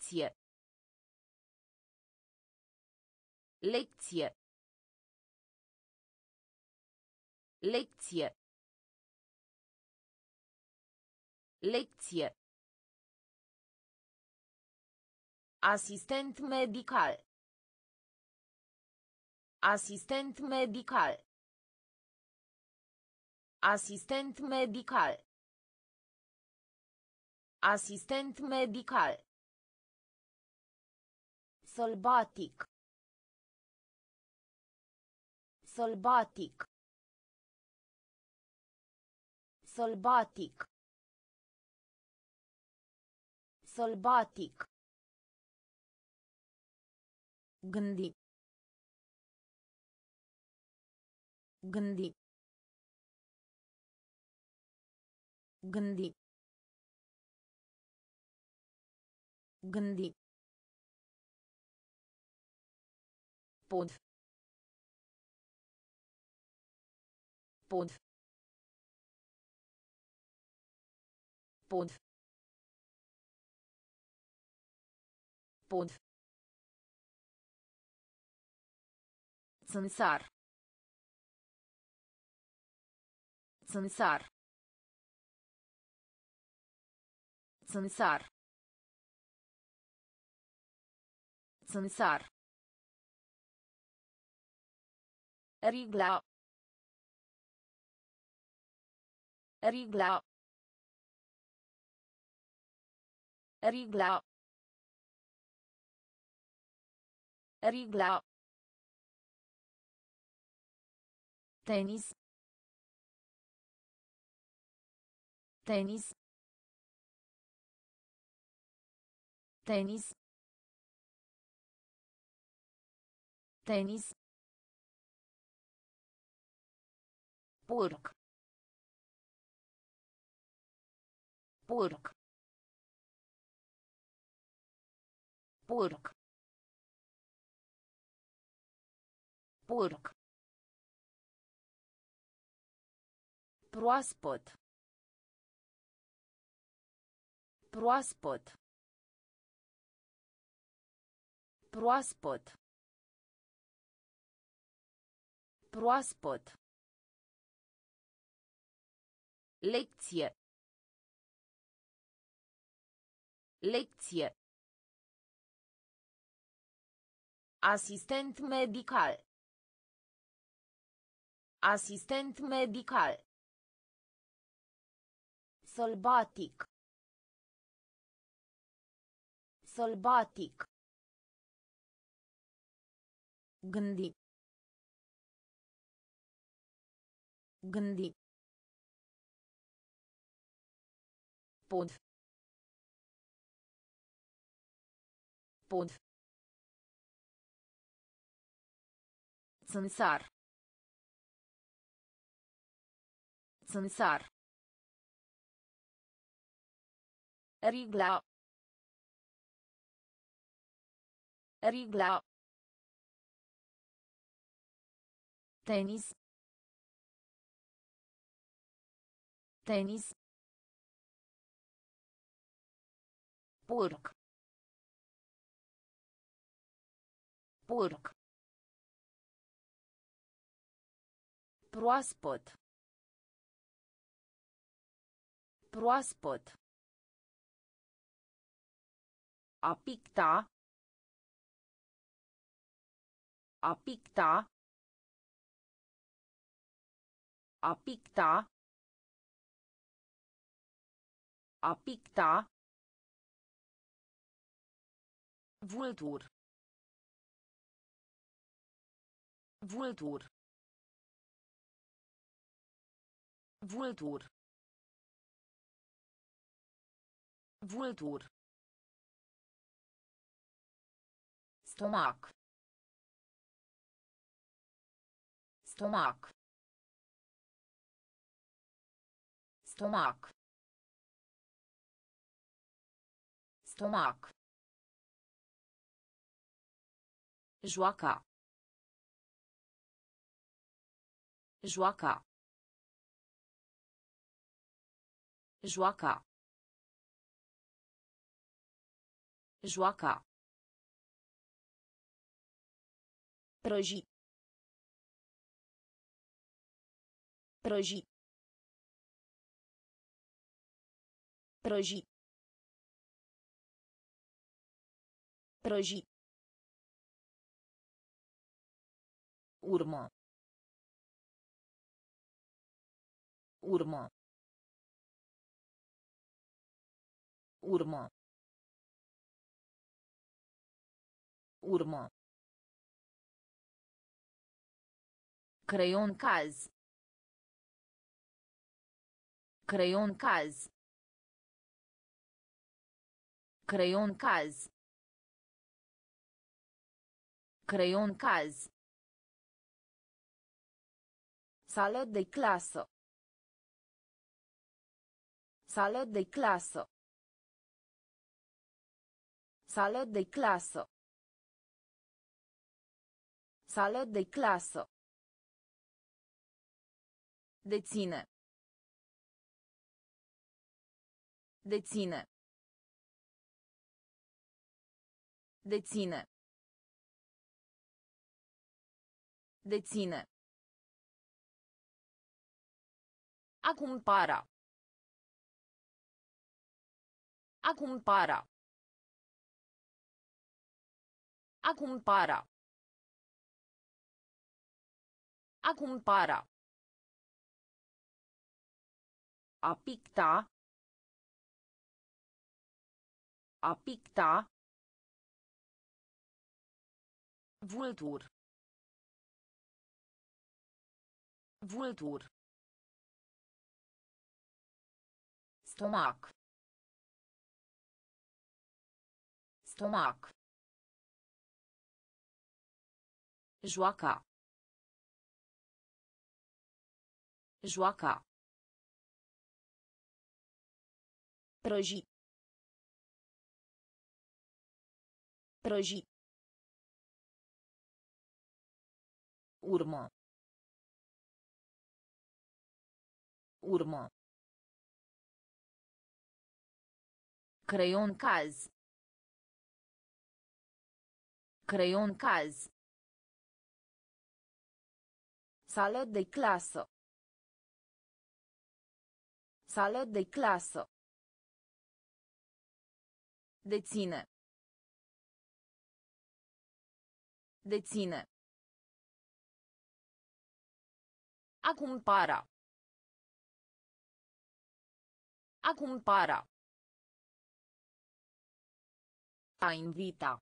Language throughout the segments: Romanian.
Lecție. Lecție. Lecție. Lecție. Asistent medical. Asistent medical. Asistent medical. Asistent medical. Sălbatic. Sălbatic. Sălbatic. Sălbatic. Gândi. Gândi. Gândi. Gândi. Pod. Pod. Pod. Pod. Țânțar. Țânțar. Țânțar. Țânțar. Rigla. Rigla. Rigla. Rigla. Tenis. Tenis. Tenis. Tenis. Porc. Porc. Porc. Porc. Proaspăt. Proaspăt. Proaspăt. Proaspăt. Lecție. Lecție. Asistent medical. Asistent medical. Sălbatic. Sălbatic. Gândi. Gândi. Pod. Pod. Țânțar. Țânțar. Rigla. Rigla. Tenis. Tenis. Porc. Porc. Proaspăt. Proaspăt. A picta. A picta. A picta. A picta. Vultur. Vultur. Vultur. Vultur. Stomac. Stomac. Stomac. Stomac. Joaca. Joaca. Joaca. Joaca. Prăji. Prăji. Prăji. Prăji. Urmă. Urmă. Urmă. Urmă. Creion caz. Creion caz. Creion caz. Creion caz. Sală de clasă. Sală de clasă. Sală de clasă. Sală de clasă. Deține. Deține. Deține. Deține. A cumpăra. A cumpăra. A cumpăra. A cumpăra. A picta. A picta. Vultur. Vultur. Stomac. Stomac. Joaca. Joaca. Prăji. Prăji. Urmă. Urmă. Creion caz. Creion caz. Sală de clasă. Sală de clasă. Deține. Deține. A cumpăra. A cumpăra. A invita.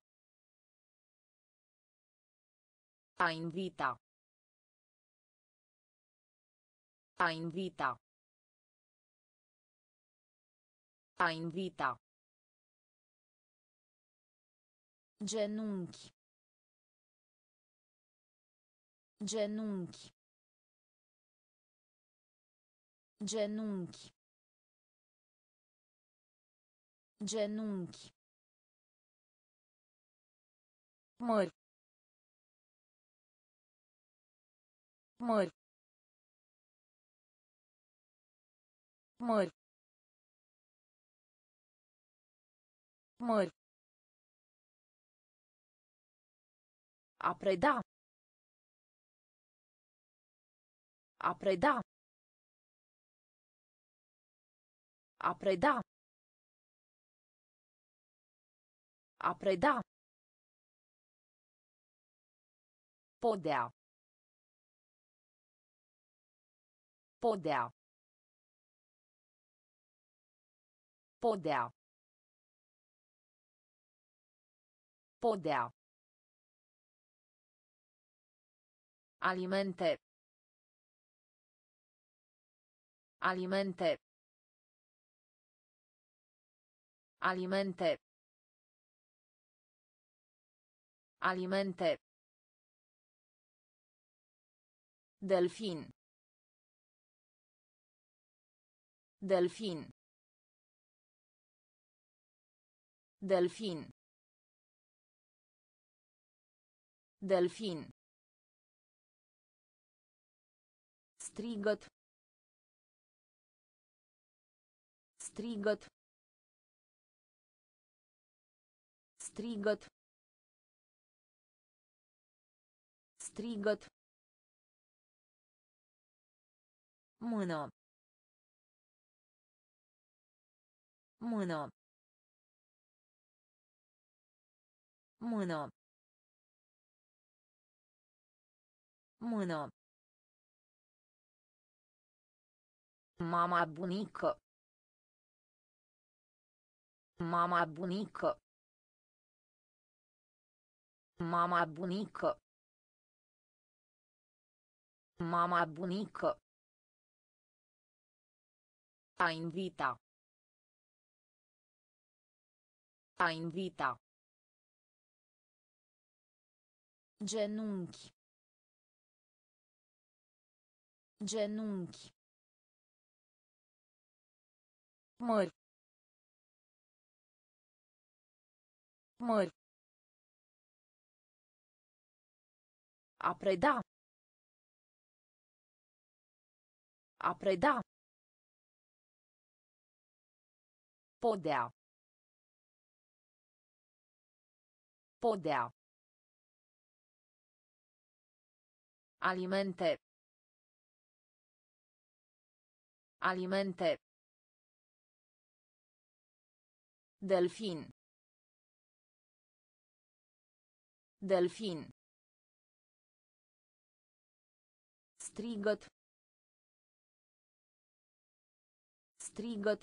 A invita. A invita. A invita. Genunchi. Genunchi. Genunchi. Genunchi. Mări. Mări. Mări. Mări. A preda. A preda. A preda. A preda. Podea. Podea. Podea. Podea. Alimente. Alimente. Alimente. Alimente. Delfin. Delfin. Delfin. Delfin. Strigăt. Strigăt. Strigăt. Strigăt. Mână. Mână. Mână. Mână. Mama bunică. Mama bunică. Mama bunică. Mama bunică. A invita. A invita. Genunchi. Genunchi. Mări. Mări. A preda. A preda. Podea. Podea. Alimente. Alimente. Delfin. Delfin. Strigăt. Strigăt.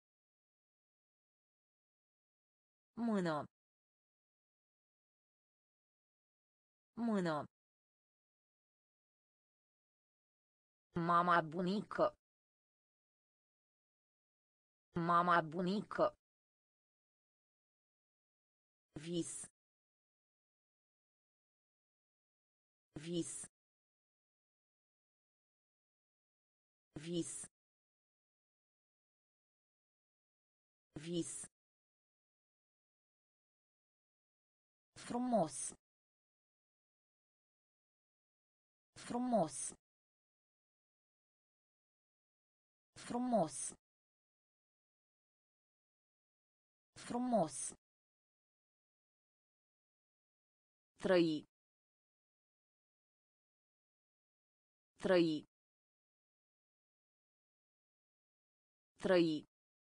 Mână. Mână. Mama bunică. Mama bunică. Vis. Vis. Vis. Vis. Frumos. Frumos. Frumos. Frumos. Trăi. Trăi. Trăi.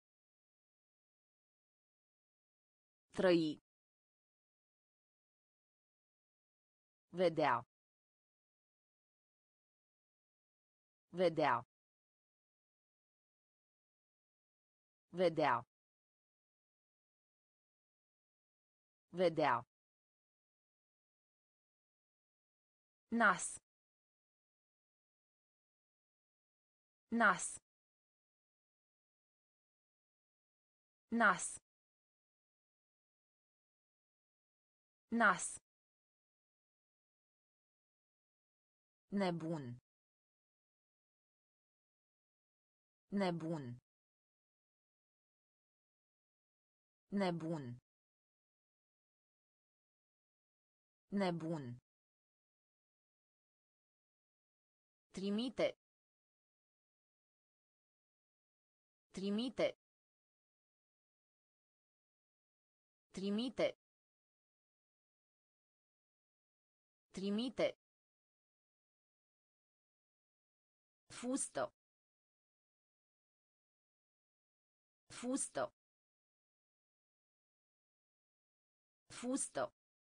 Trăi. Vedea. Vedea. Vedea. Vedea. Nas. Nas. Nas. Nas. Nebun. Nebun. Nebun. Nebun. Trimite. Trimite. Trimite. Trimite. Fustă. Fustă. Fustă.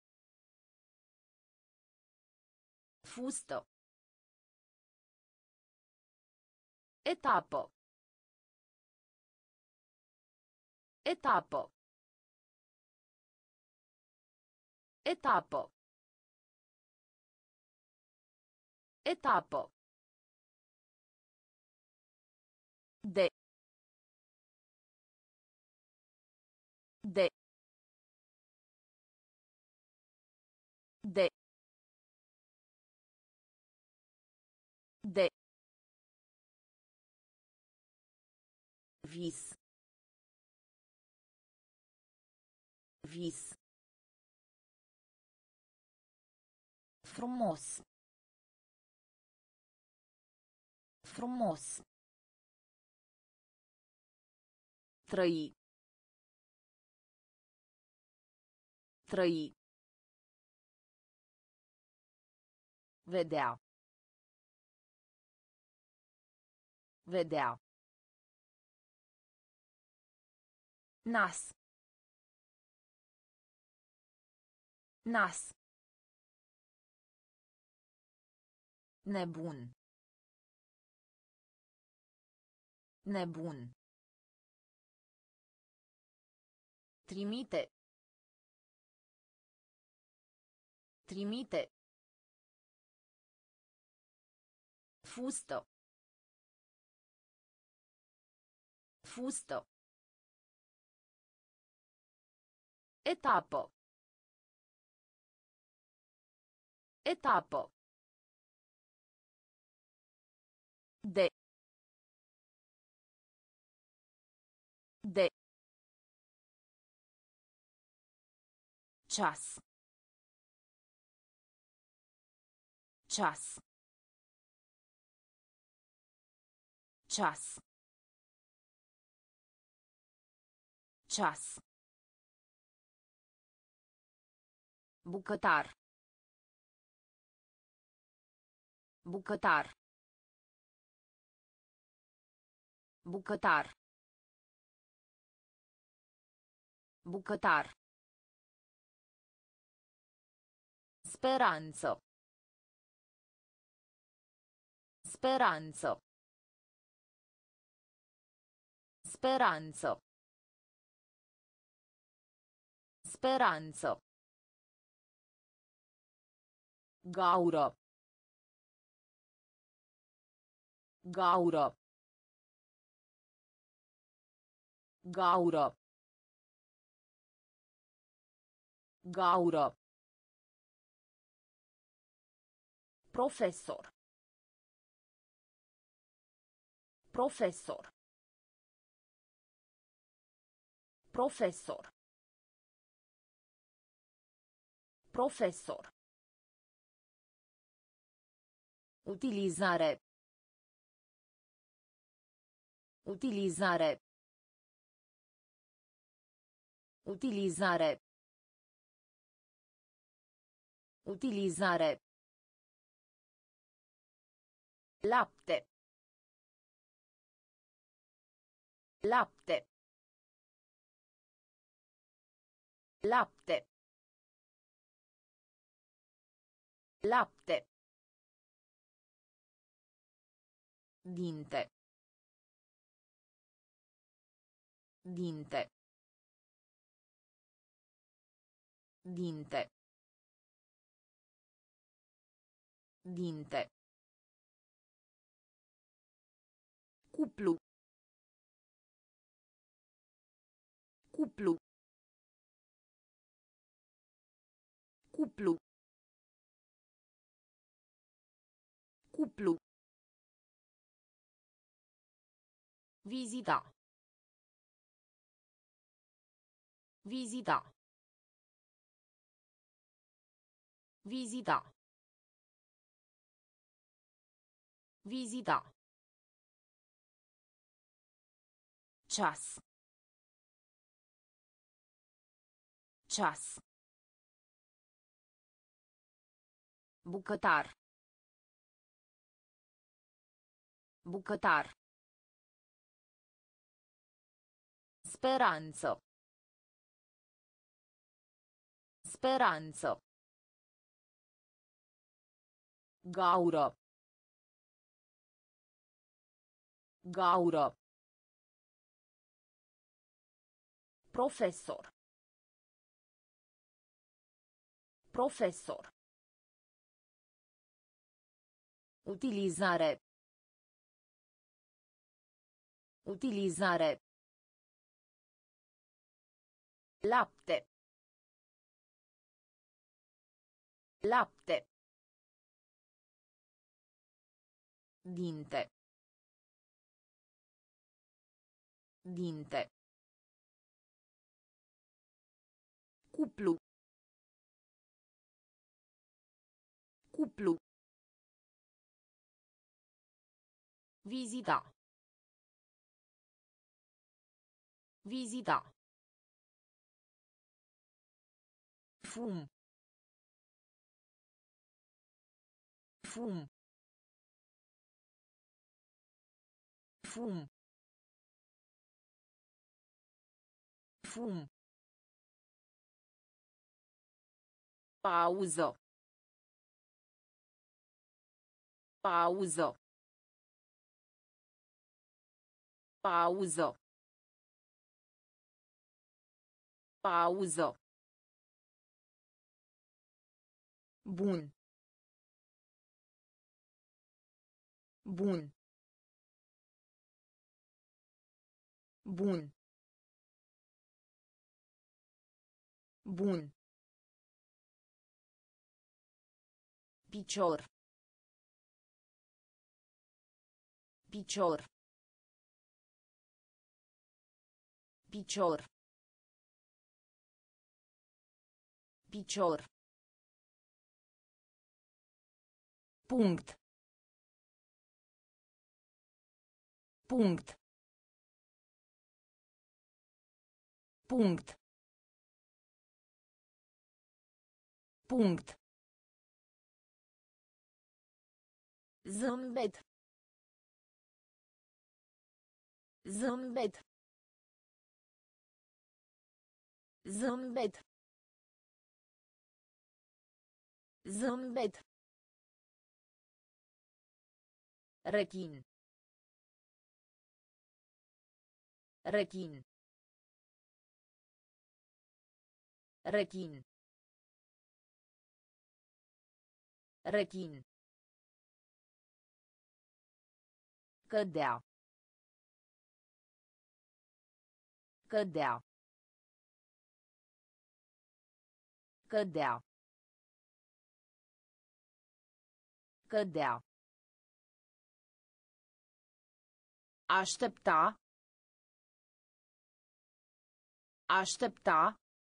Fustă. Etapă. Etapă. Etapă. Etapă. De. De. De. De. Vis. Vis. Frumos. Frumos. Trăi. Trăi. Vedea. Vedea. Nas. Nas. Nebun. Nebun. Trimite. Trimite. Fustă. Fustă. Etapă. Etapă. De. De. Ceas. Ceas. Ceas. Ceas. Bucătar. Bucătar. Bucătar. Bucătar. Speranță. Speranță. Speranță. Speranță. Gaură. Gaură. Gaură. Gaură. Profesor. Profesor. Profesor. Profesor. Utilizare. Utilizare. Utilizare. Utilizare. Lapte. Lapte. Lapte. Lapte. Dinte. Dinte. Dinte. Dinte. Cuplu. Cuplu. Cuplu. Cuplu. Vizita. Vizita. Vizita. Vizita. Ceas. Ceas. Bucătar. Bucătar. Speranță. Speranță. Gaură. Gaură. Profesor. Profesor. Utilizare. Utilizare. Lapte. Lapte. Dinte. Dinte. Cuplu. Cuplu. Vizita. Vizita. Fum. Fum. Fum. Fum. Pauză. Pauză. Pauză. Pauză. Bun. Bun. Bun. Bun. Picior. Picior. Picior. Picior. Punct. Punct. Punct. Punct. Zâmbet. Zâmbet. Zâmbet. Zâmbet. Rechin. Rechin. Rechin. Rechin. Cădea. Cădea. Cădea. Cădea. Aștepta. Aștepta.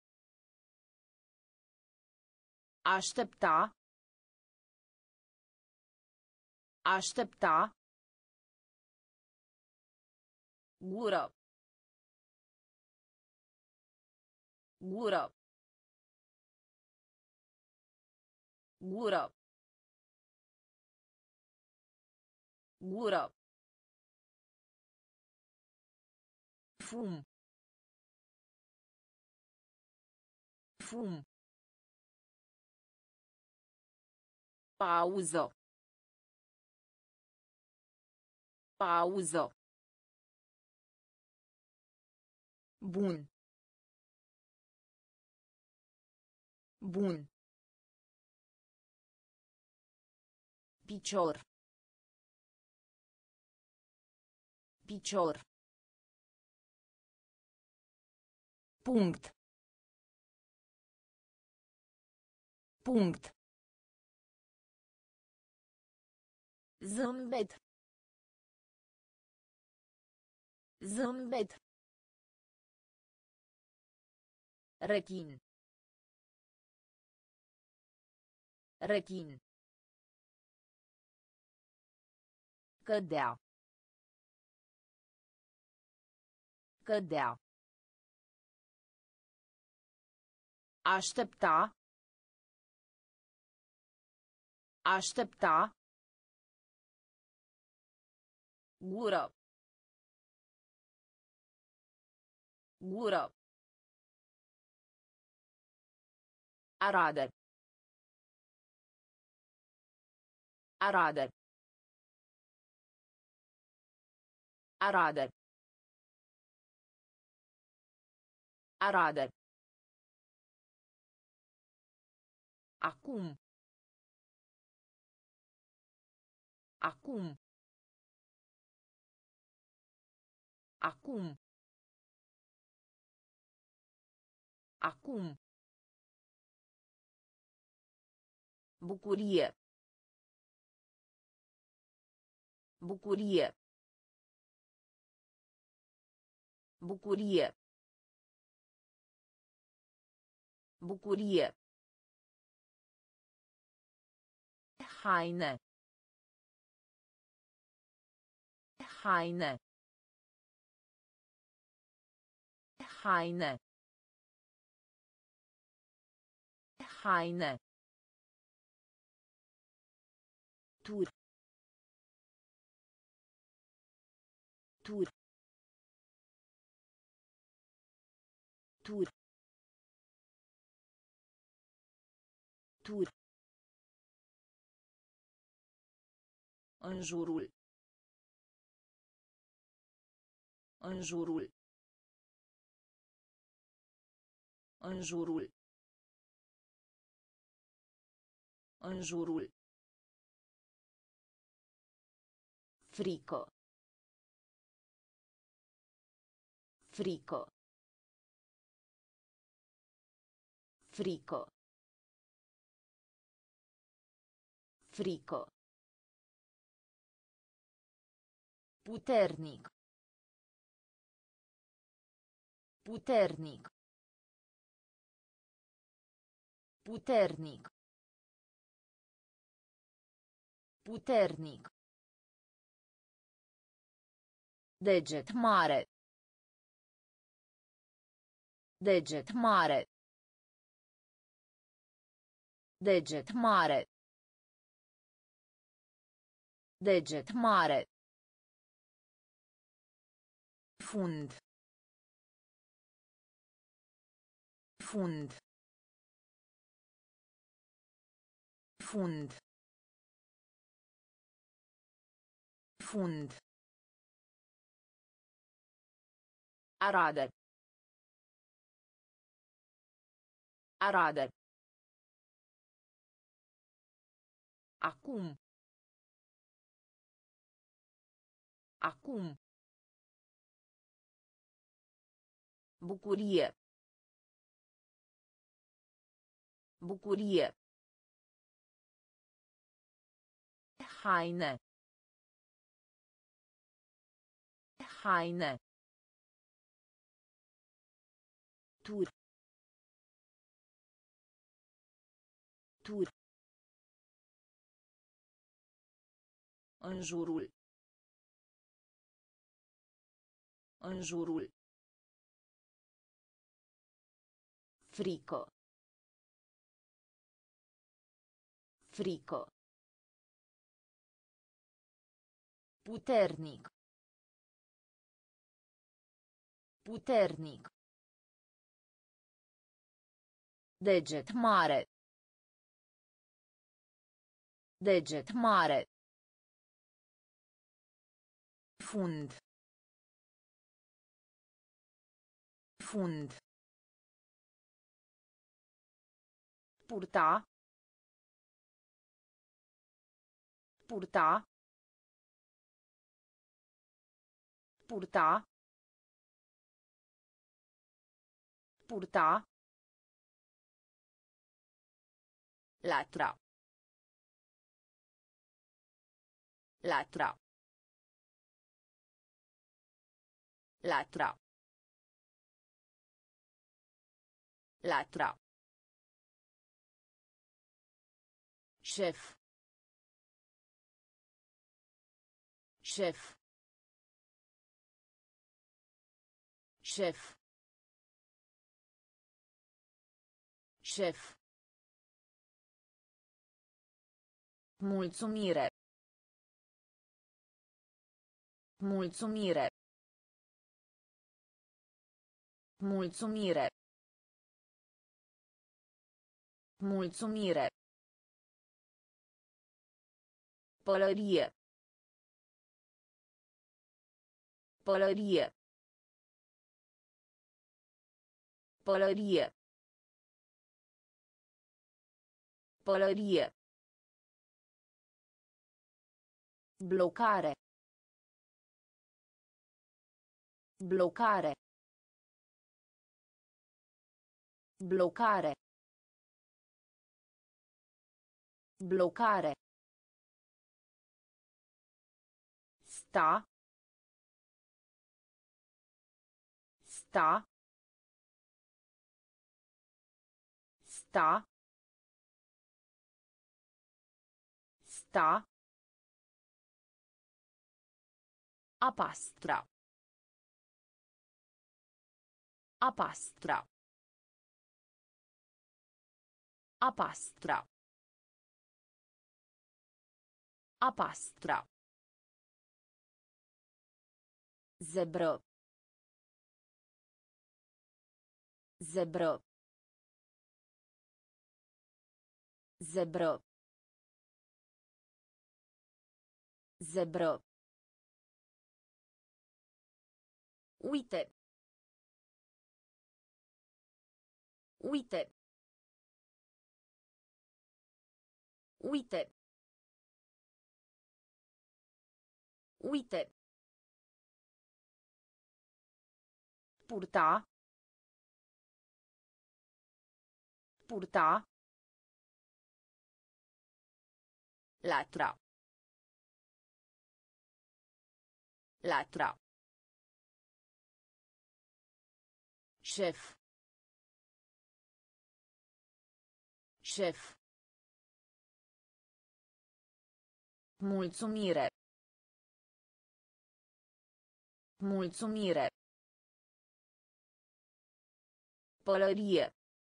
Aștepta. Aștepta. Gură. Gură. Gură. Gură. Fum. Fum. Pauză. Pauză. Bun. Bun. Picior. Picior. Punct. Punct. Zâmbet. Zâmbet. Rechin. Rechin. Cădea. Cădea. Aștepta. Aștepta. Gură. Gură. Arade. Arade. Arade. Arade. Acum. Acum. Acum. Acum. Bucurie. Bucurie. Bucurie. Bucurie. Haine. Haine. Haine. Haine. Tur. Tur. Tur. Tur. În jurul. În jurul. În jurul. În jurul. Frică. Frică. Frică. Frică. Puternic. Puternic. Puternic. Puternic. Deget mare. Deget mare. Deget mare. Deget mare. Fund. Fund. Fund. Fund. Arade. Arade. Acum. Acum. Bucurie. Bucurie. Haine. Haine. Tur. Tur. În jurul. În jurul. Frică. Frică. Puternic. Puternic. Deget mare. Deget mare. Fund. Fund. Purta. Purta. Purta. Purta. Latra. Latra. Latra. Latra. Șef. Șef. Șef. Șef. Mulțumire. Mulțumire. Mulțumire. Mulțumire. Pălărie. Pălărie. Pălărie. Pălărie. Blocare. Blocare. Blocare. Blocare. Sta. Sta. Sta. Sta. A pastra. A pastra. A pastra. A pastra. Zebră. Zebră. Zebră. Zebră. Uite. Uite. Uite. Uite. Purta. Purta. Latra. Latra. Șef. Șef. Mulțumire. Mulțumire. Pălărie.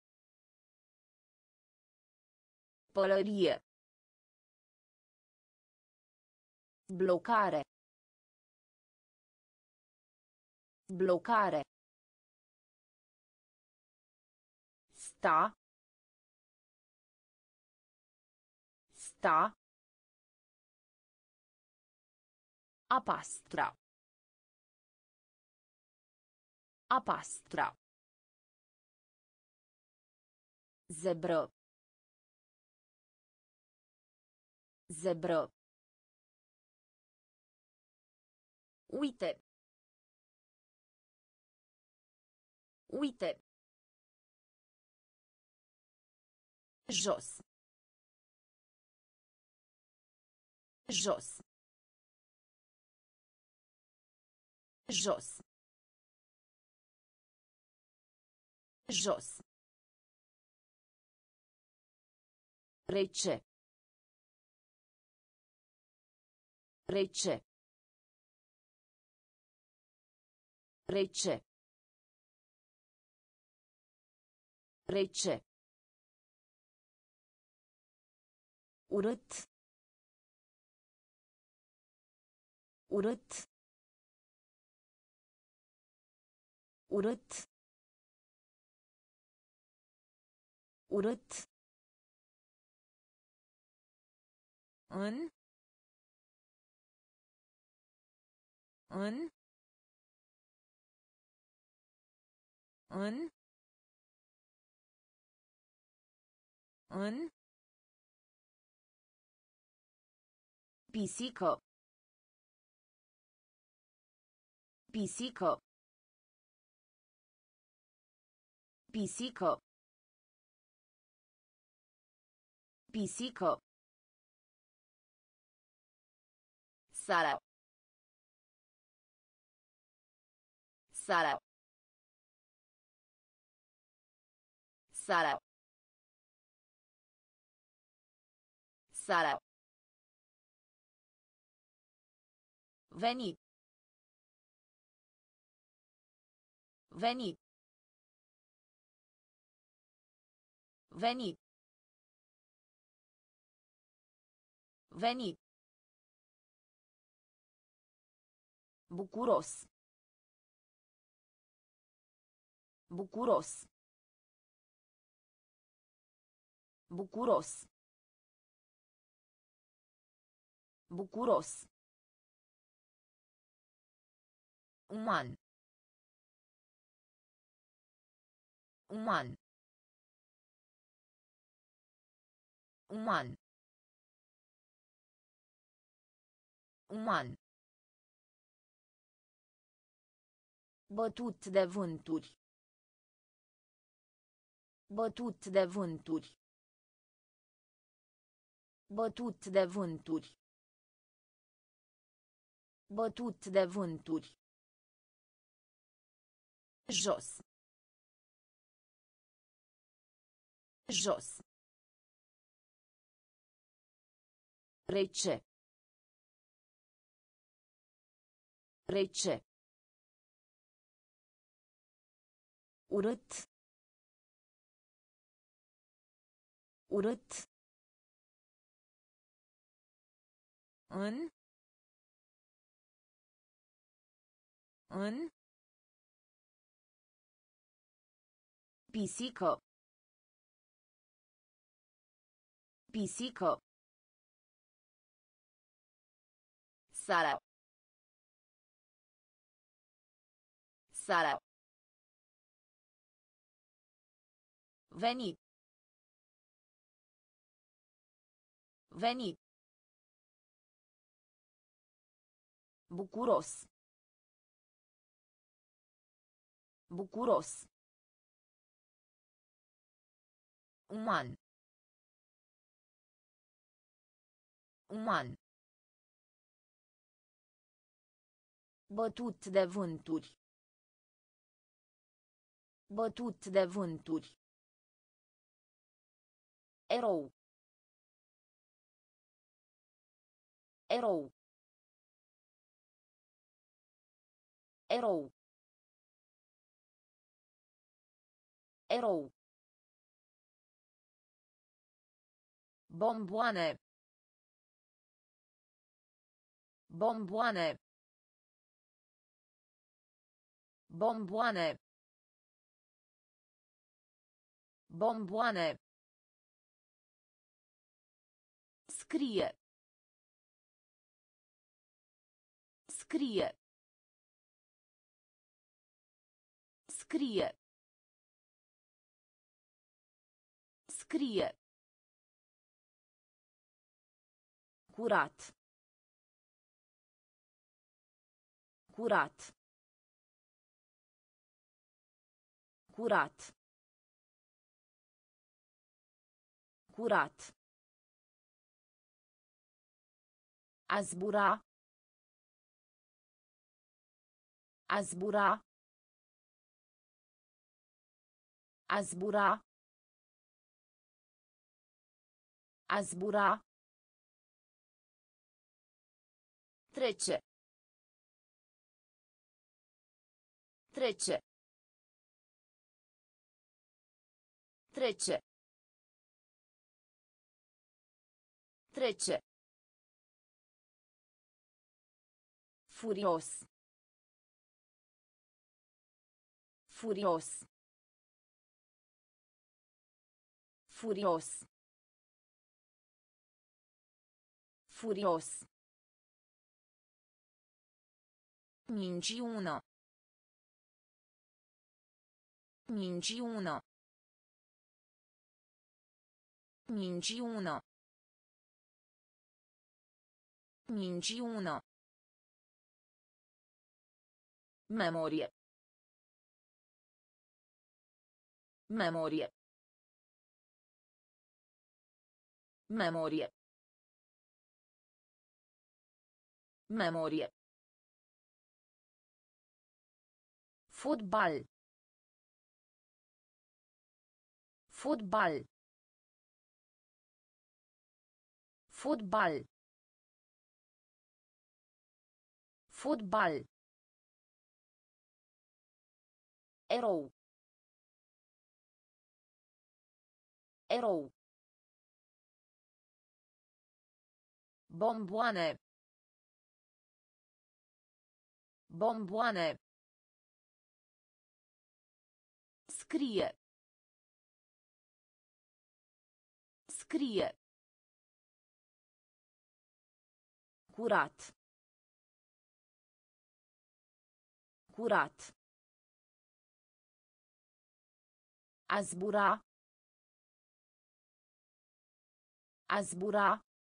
Pălărie. Blocare. Blocare. Sta. Sta. A pastra. A pastra. Zebră. Zebră. Uite. Uite. Jos. Jos. Jos. Jos. Rece. Rece. Rece. Rece. Urât. Urât. Urât. Urât. În. În. În. În. Pisică. Pisică. Pisică. Pisică. Sala. Sala. Sala. Sala. Veni. Veni. Veni. Veni. Bucuros. Bucuros. Bucuros. Bucuros. Uman. Uman. Uman. Uman. Bătut de vânturi. Bătut de vânturi. Bătut de vânturi. Bătut de vânturi. Jos. Jos. Rece. Rece. Urât. Urât. În. În. Pisică. Pisică. Sara. Sara. Venit. Venit. Bucuros. Bucuros. Uman. Uman. Bătut de vânturi. Bătut de vânturi. Erou. Erou. Erou. Erou. Bomboane. Bomboane. Bomboane. Bomboane. Scrie. Scrie. Scrie. Scrie. Curat. Curat. Curat. Curat. A zbura. A zbura. A zbura. A zbura. Trece. Trece. Trece. Trece. Furios. Furios. Furios. Furios. Minciună. Minciună. Minciună. Minciună. Memorie. Memorie. Memorie. Memorie. Fotbal. Fotbal. Fotbal. Fotbal. Erou. Erou. Bomboane. Bomboane. Scrie. Scrie. Curat. Curat. A zbura. A zbura.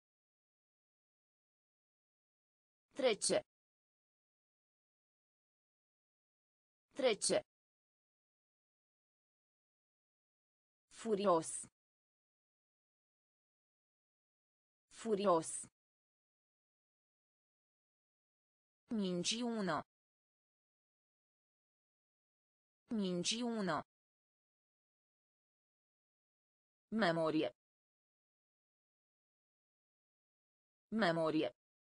Trece. Trece. Furios. Furios. Minciună. Minciună. Memorie. Memorie.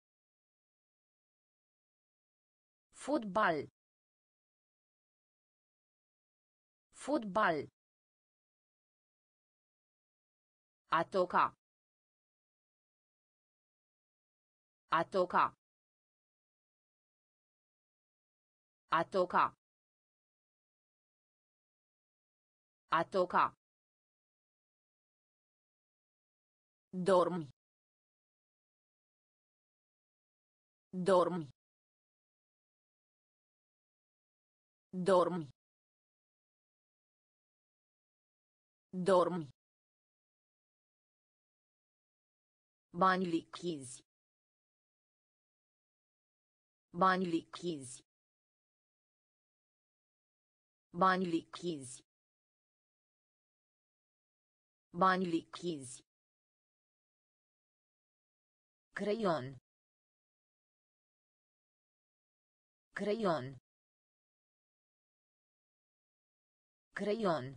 Fotbal. Fotbal. A toca. A toca. A toca. A toca. Dormi. Dormi. Dormi. Dormi. Bani lichizi. Bani lichizi. Bani lichizi. Bani lichizi. Creion. Creion. Creion.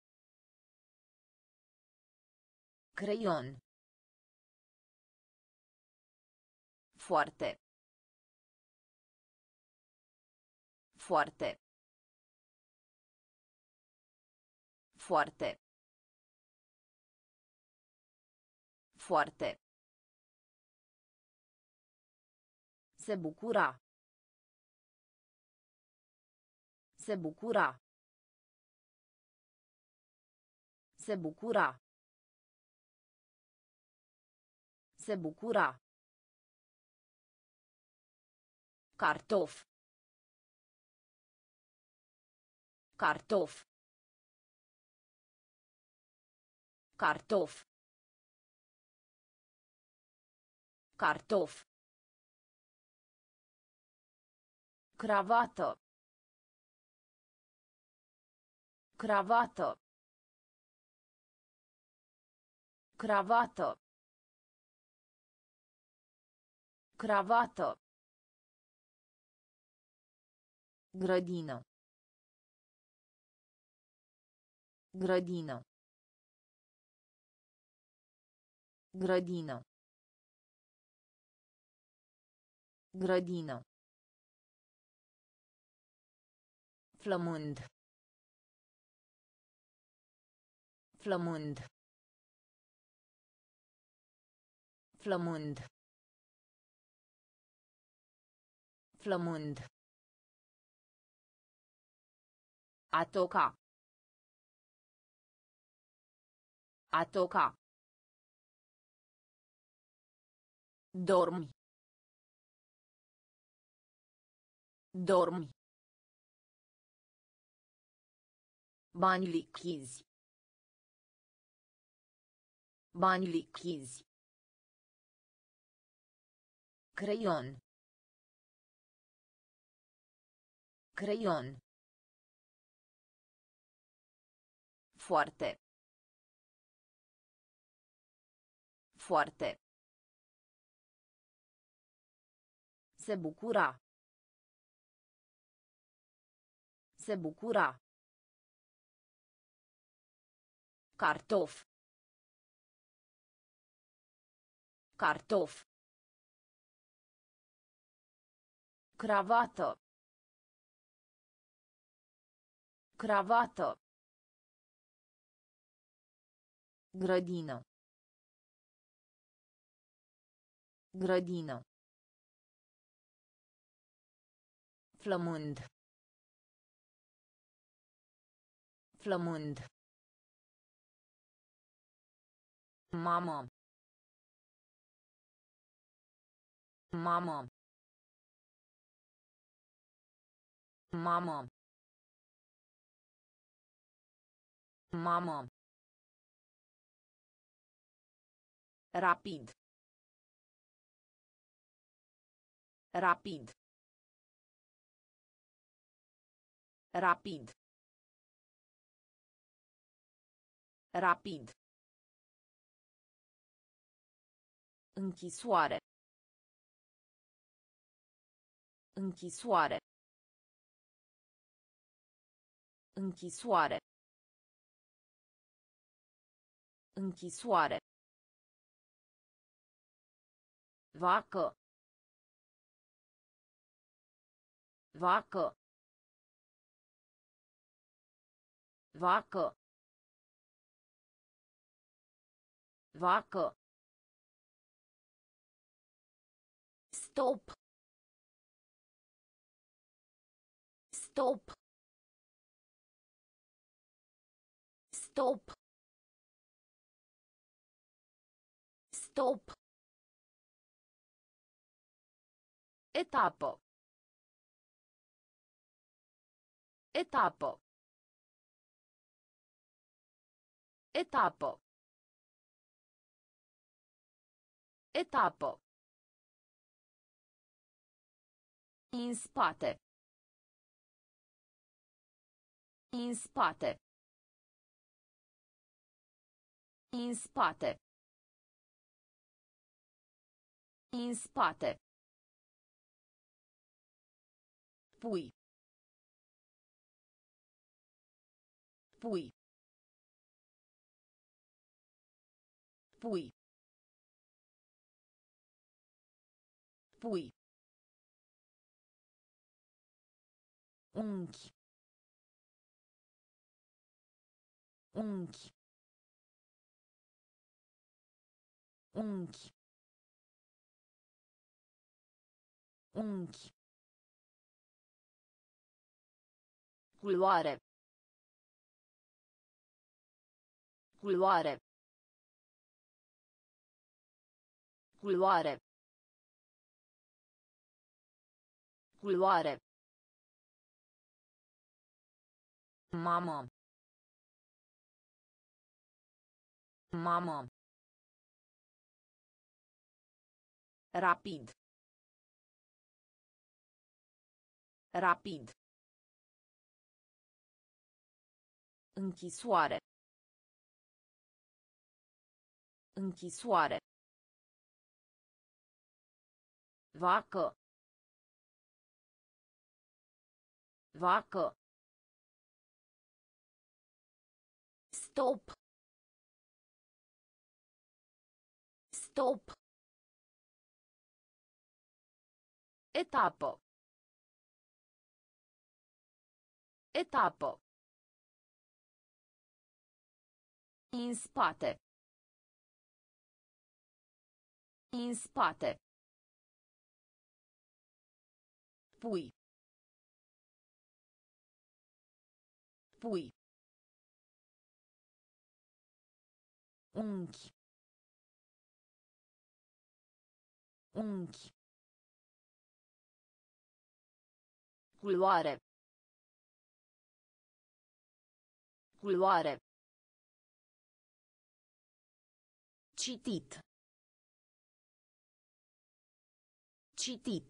Creion. Foarte. Foarte. Foarte. Foarte. Se bucura. Se bucura. Se bucura. Se bucura. Cartof. Cartof. Cartof. Cartof. Cravată. Cravată. Cravată. Cravată. Grădină. Grădină. Grădină. Grădină. Flămând. Flămând. Flămând. Flămând. A toca. A toca. Dormi. Dormi. Bani lichizi. Bani lichizi. Creion. Creion. Foarte. Foarte. Se bucura. Se bucura. Cartof. Cartof. Cravată. Cravată. Grădină. Grădină. Flămând. Flămând. Mamă. Mamă. Mamă. Mamă. Rapid. Rapid. Rapid. Rapid. Închisoare. Închisoare. Închisoare. Închisoare. Vacă. Vacă. Vacă. Vacă. Stop. Stop. Stop. Stop. Etapă. Etapă. Etapă. Etapă. În spate. În spate. În spate. În spate. Pui. Pui. Pui. Pui. Unchi. Unchi. Unchi. Unchi. Culoare. Culoare. Culoare. Culoare. Mamă. Mamă. Rapid. Rapid. Închisoare. Închisoare. Vacă. Vacă. Stop. Stop. Etapă. Etapă. În spate. În spate. Pui. Pui. Unchi. Unchi. Culoare. Culoare. Citit. Citit.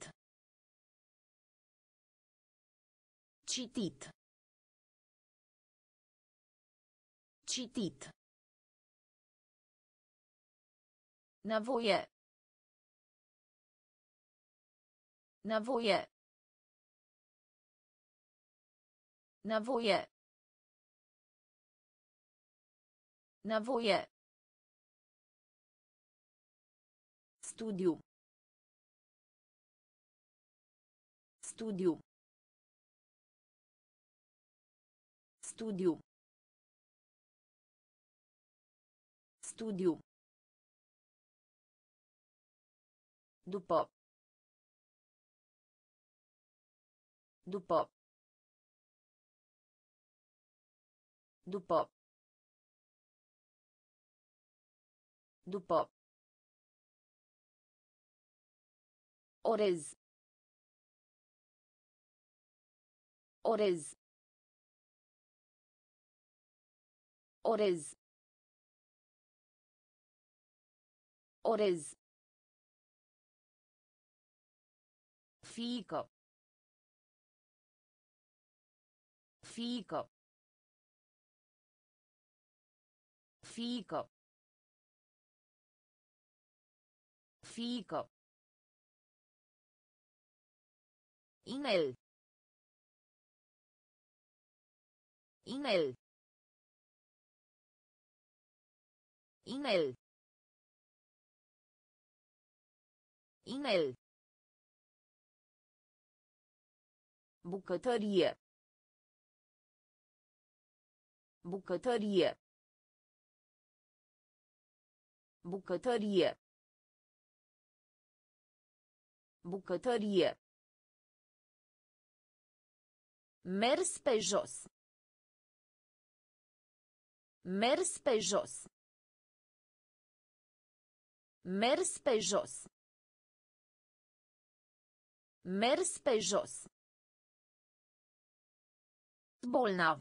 Citit. Citit. Nevoie. Nevoie. Nevoie. Nevoie. Studiu. Studiu. Studiu. Studiu. După. După. După. După. Orez. Orez. Orez. Orez. Fiică. Fiică. Fiică. Fiică. Inel. Inel. Inel. Inel. Bucătărie. Bucătărie. Bucătărie. Bucătărie. Mers pe jos. Mers pe jos. Mers pe jos. Mers pe jos. Bolnav.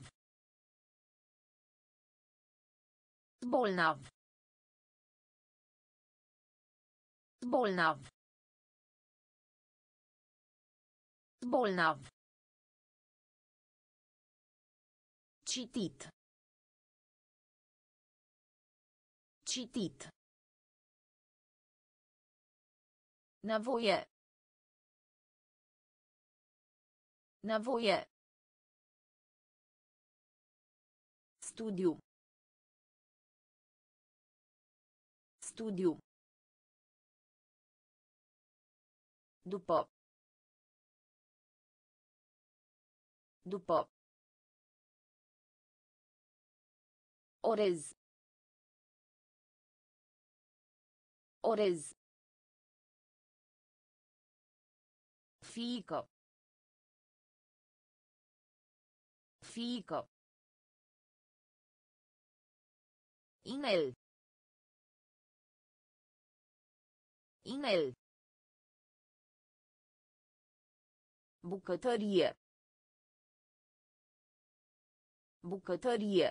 Bolnav. Bolnav. Bolnav. Citit. Citit. Nevoie. Nevoie. Studiu. Studiu. După. După. Orez. Orez. Fiică. Fiică. Inel. Inel. Bucătărie. Bucătărie.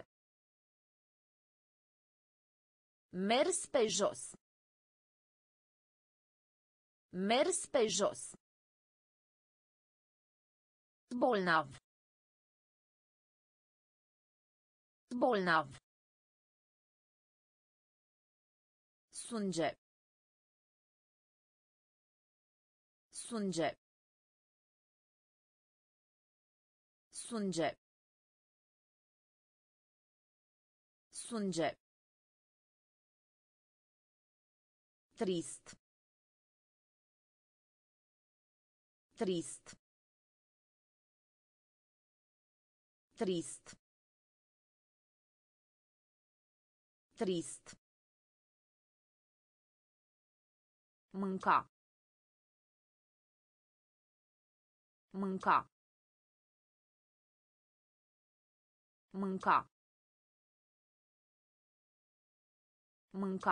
Mers pe jos. Mers pe jos. Bolnav. Bolnav. Sânge. Sânge. Sânge. Sânge. Trist. Trist. Trist. Trist. Mânca. Mânca. Mânca. Mânca.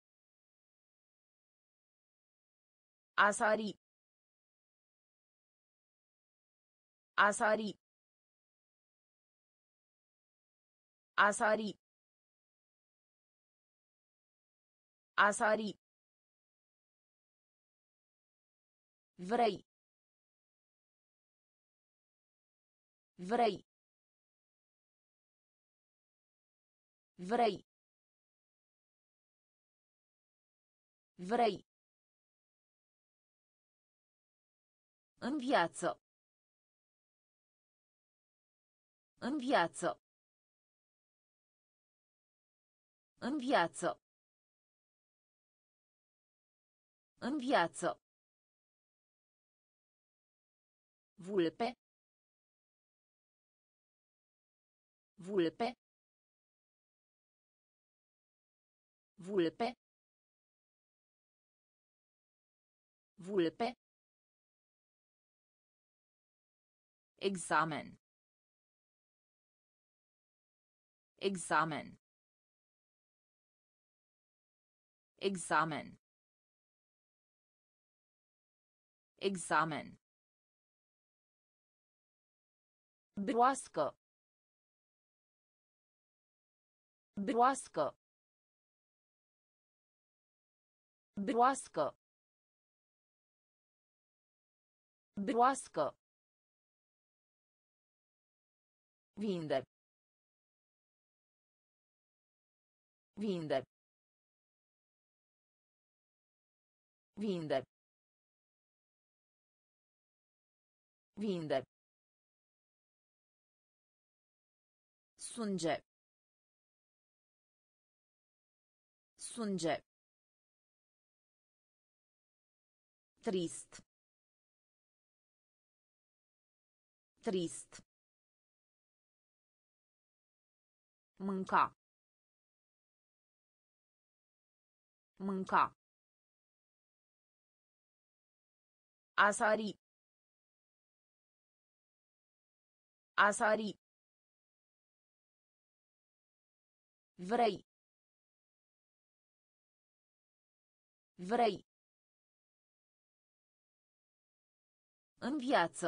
A sari. A sari. A sari. A sari. Vrei. Vrei. Vrei. Vrei. În viață. În viață. În viață. În viață. Vulpe. Vulpe. Vulpe. Vulpe. Examen. Examen. Examen. Examen. Broască. Broască. Broască. Broască. Vinde. Vinde. Vinde. Vinde. Sânge. Sânge. Trist. Trist. Mânca. Mânca. A sari. A sari. Vrei. Vrei. În viață.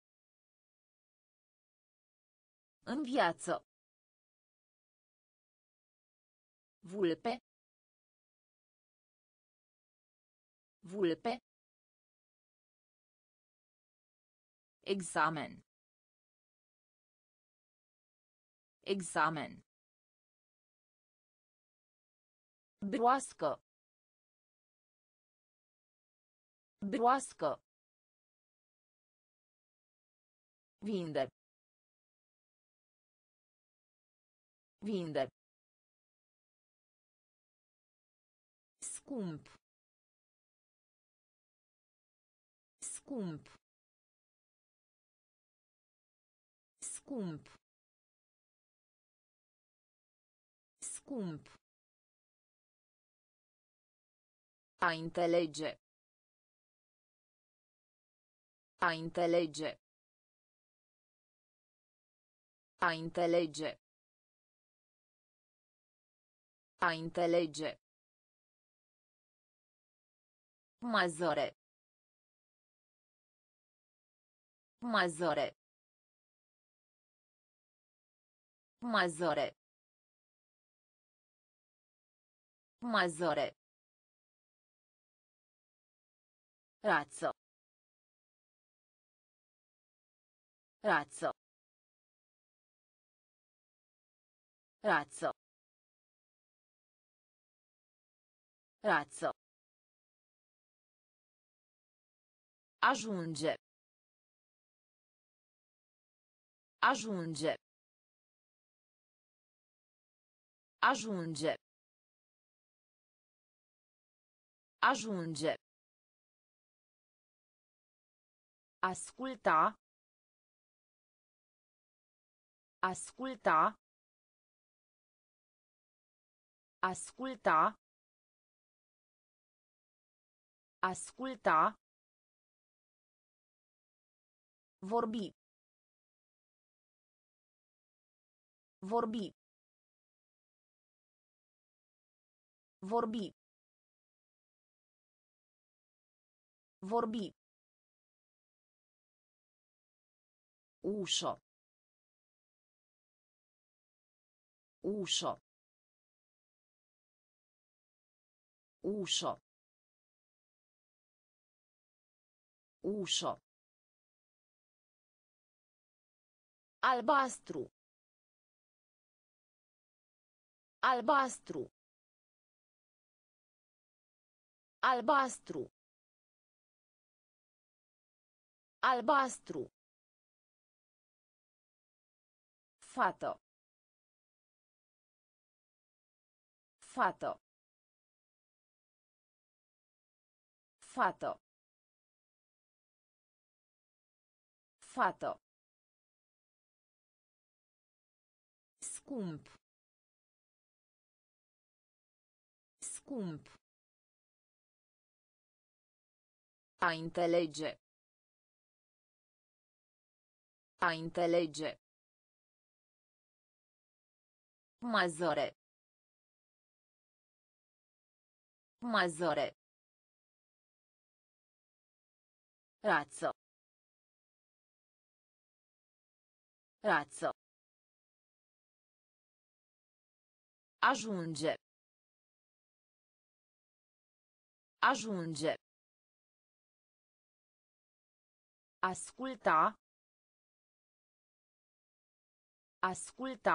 În viață. Vulpe. Vulpe. Examen. Examen. Broască. Broască. Vinde. Vinde. Scump. Scump. Scump. Scump. A înțelege. A înțelege. A înțelege. A înțelege. Mazăre. Mazăre. Mazăre. Mazăre. Rață. Rață. Rață. Rață. Ajunge. Ajunge. Ajunge. Ajunge. Asculta. Asculta. Asculta. Asculta. Vorbi. Vorbi. Vorbi. Vorbi. Ușă. Ușă. Ușă. Ușă. Albastru. Albastru. Albastru. Albastru. Fată. Fată. Fată. Fată. Scump. Scump. A înțelege. A înțelege. Mazăre. Mazăre. Rață. Rață. Ajunge. Ajunge. Asculta. Asculta.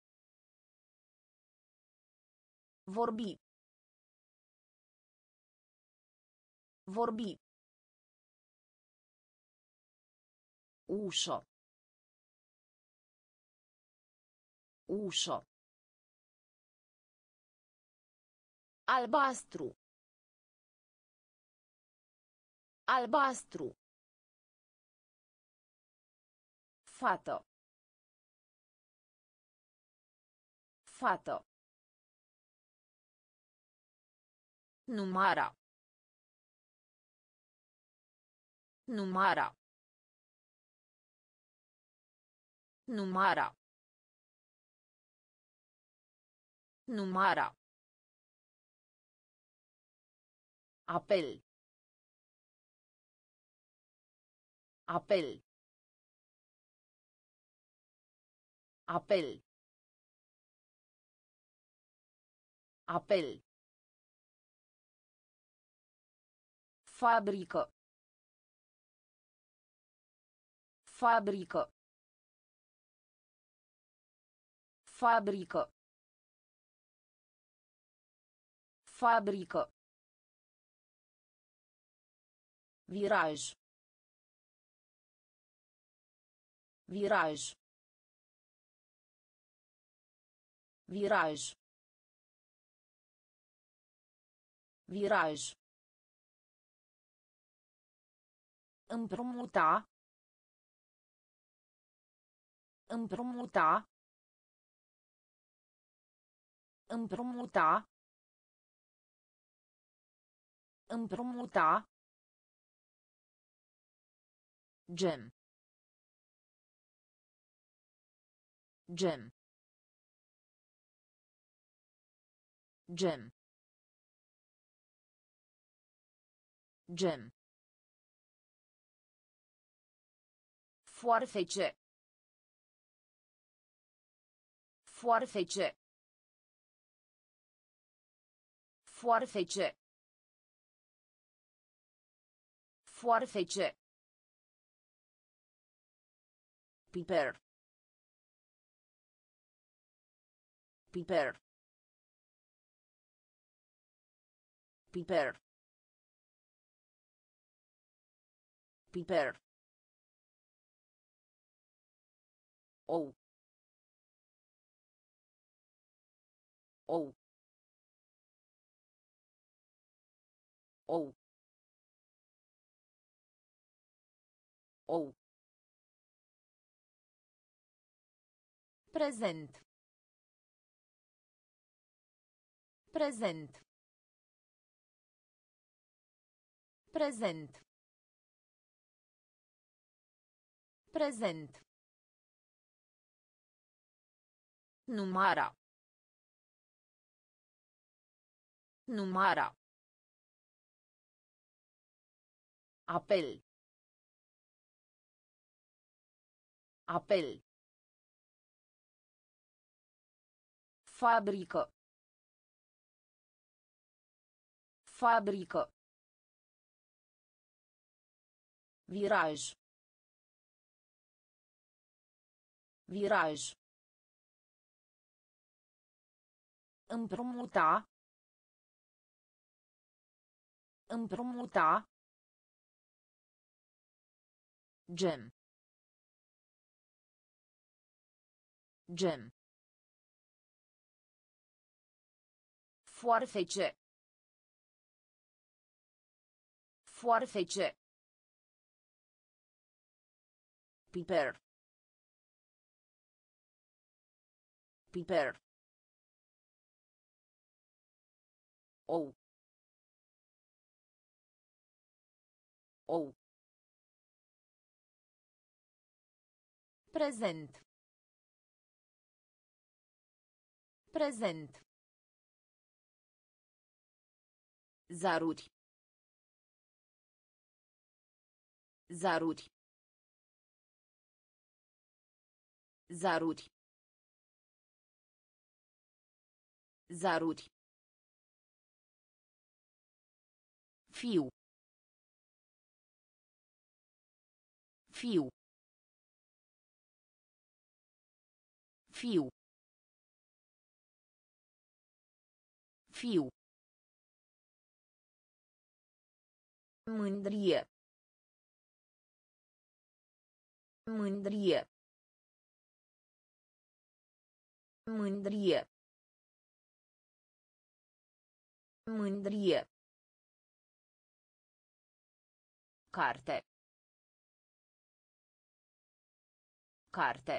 Vorbi. Vorbi. Ușă. Ușă. Albastru. Albastru. Fată. Fată. Numara. Numara. Numara. Numara. Apel. Apel. Apel. Apel. Fabrică. Fabrică. Fabrică. Fabrică. Viraj. Viraj. Viraj. Viraj. Împrumuta. Împrumuta. Împrumuta. Împrumuta. Gem. Gem. Gem. Gem. Foarfece. Foarfece. Foarfece. Foarfece. Piper. Piper. Piper. Piper. Ou. Ou. Ou. Ou. Prezent. Prezent. Prezent. Prezent. Numara. Numara. Apel. Apel. Fabrică. Fabrică. Viraj. Viraj. Împrumuta. Împrumuta. Gem. Gem. Foarfece. Foarfece. Piper. Piper. Ou. Ou. Prezent. Prezent. Zaruri. Zaruri. Zaruri. Zaruri. Fiu. Fiu. Fiu. Fiu. Mândrie. Mândrie. Mândrie. Mândrie. Carte. Carte.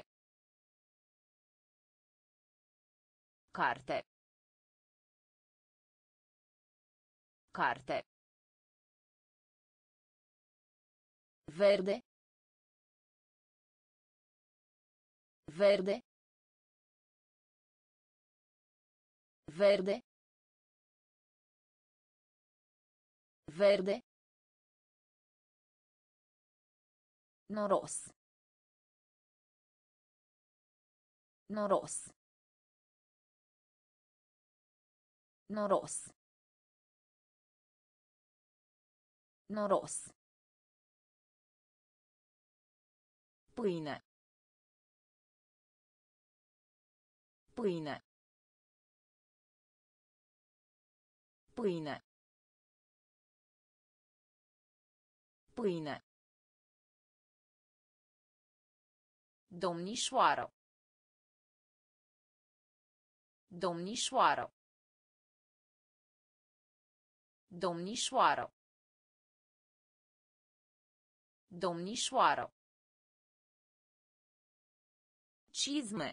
Carte. Carte. Verde. Verde. Verde. Verde. Noros. Noros. Noros. Noros. Pâine. Pâine. Pâine. Pâine. Domnișoară. Domnișoară. Domnișoară. Domnișoară. Cizme.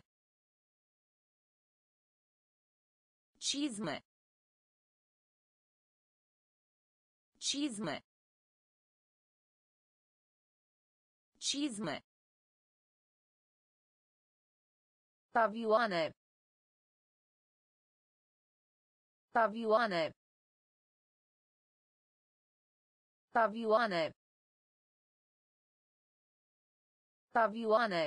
Cizme. Cizme. Cizme. Tavioane. Tavioane. Tavioane. Tavioane.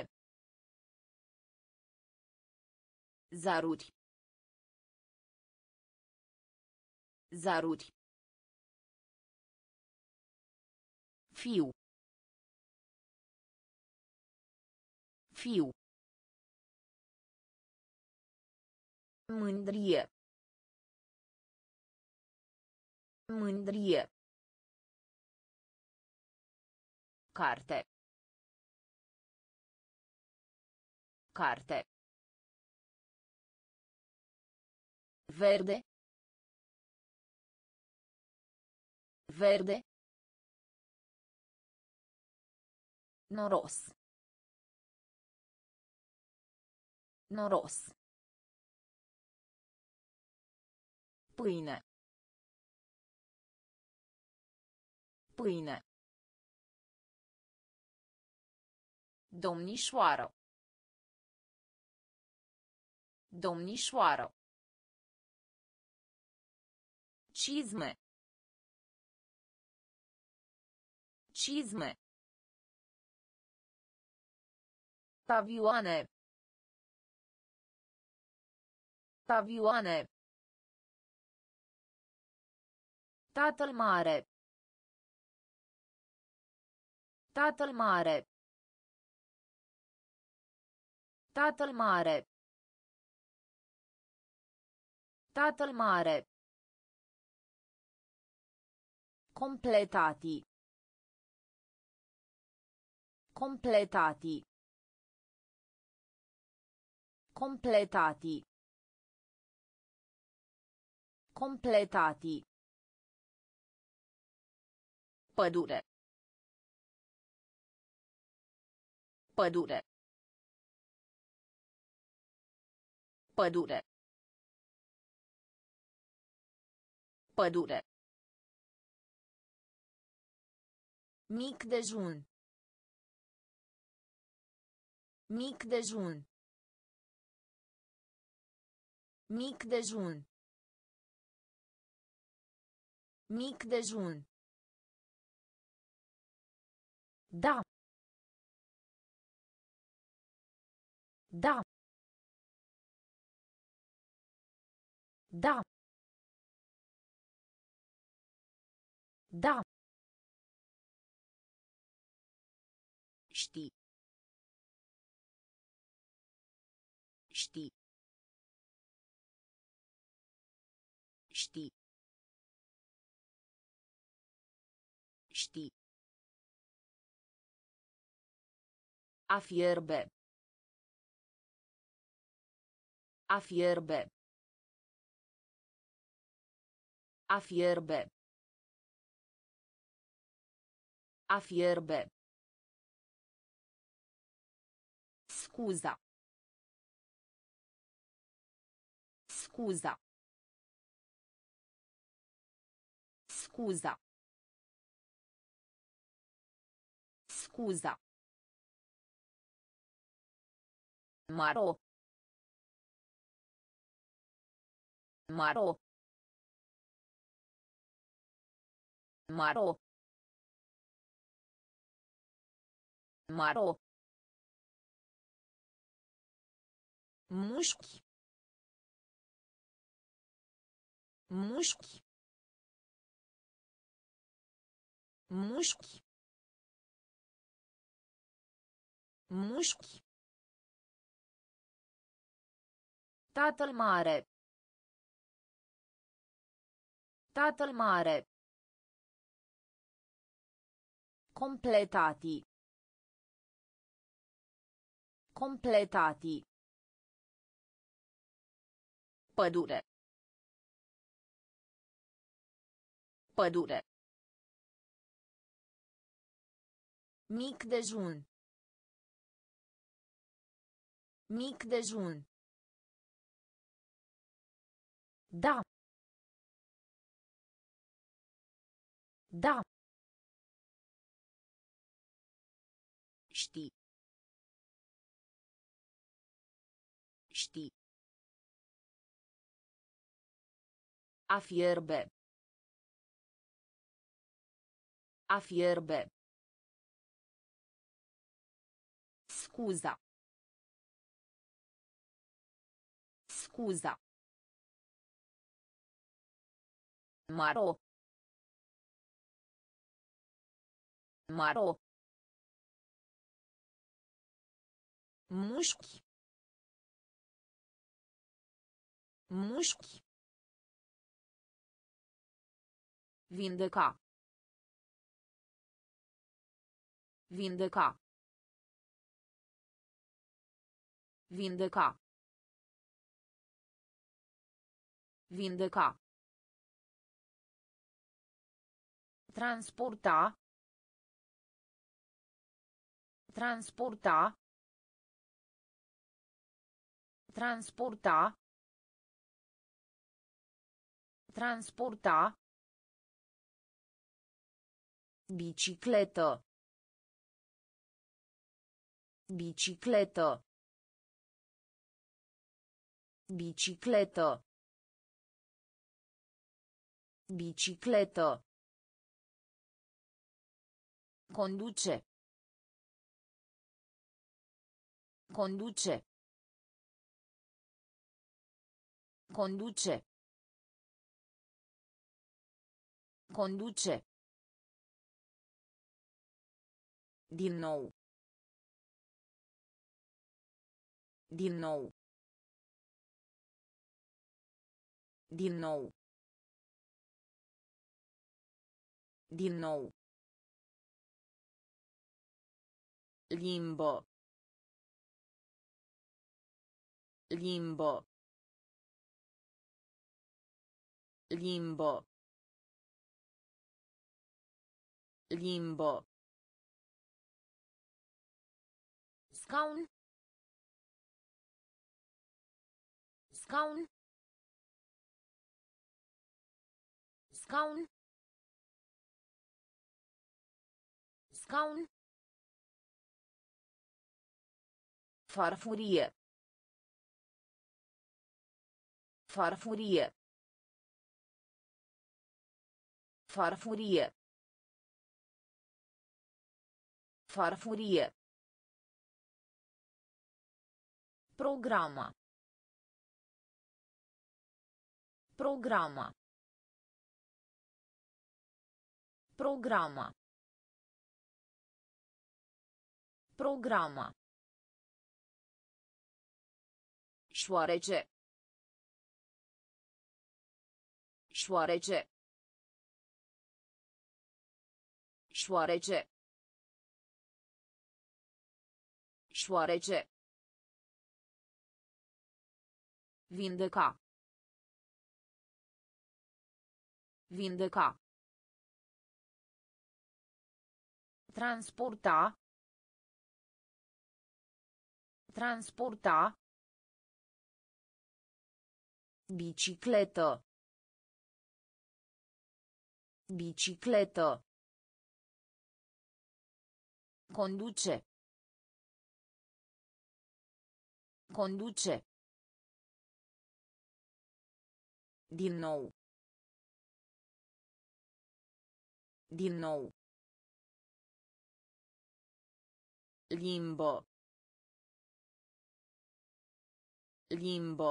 Zaruri. Zaruri. Fiu. Fiu. Mândrie. Mândrie. Carte. Carte. Verde. Verde. Noros. Noros. Pâine. Pâine. Domnișoară. Domnișoară. Cizme. Cizme. Tavioane. Tavioane. Tatăl mare. Tatăl mare. Tatăl mare. Tatăl mare. Completati. Completati. Completati. Completati. Pădure. Pădure. Pădure. Pădure. Mic dejun. Mic dejun. Mic dejun. Mic dejun. Da. Da. Da. Da. Știi. Știi. Știi. Știi. A fierbe. A fierbe. A fierbe. A fierbe. Scuza. Scuza. Scuza. Scuza. Maro. Maro. Maro. Maro. Mușchi. Mușchi. Mușchi. Mușchi. Tatăl mare. Tatăl mare. Completati. Completati. Pădure. Pădure. Mic dejun. Mic dejun. Da. Da. Știi. Știi. A fierbe. A fierbe. Scuza. Scuza. Maro. Maro. Mușchi. Mușchi. Vindeca. Vindeca. Vindeca. Vindeca. Transporta. Transporta. Transporta. Transporta. Bicicletă. Bicicletă. Bicicletă. Bicicletă. Conduce. Conduce. Conduce. Conduce. Din nou. Din nou. Din nou. Din nou. Limbo. Limbo. Limbo. Limbo. Scaun. Scaun. Scaun. Scaun. Farfurie. Farfurie. Farfurie. Farfurie. Programa. Programa. Programa. Programa. Șoarece. Șoarece. Șoarece. Șoarece. Vindeca. Vindeca. Transporta. Transporta. Bicicletă. Bicicletă. Conduce. Conduce. Din nou. Din nou. Limbo. Limbo.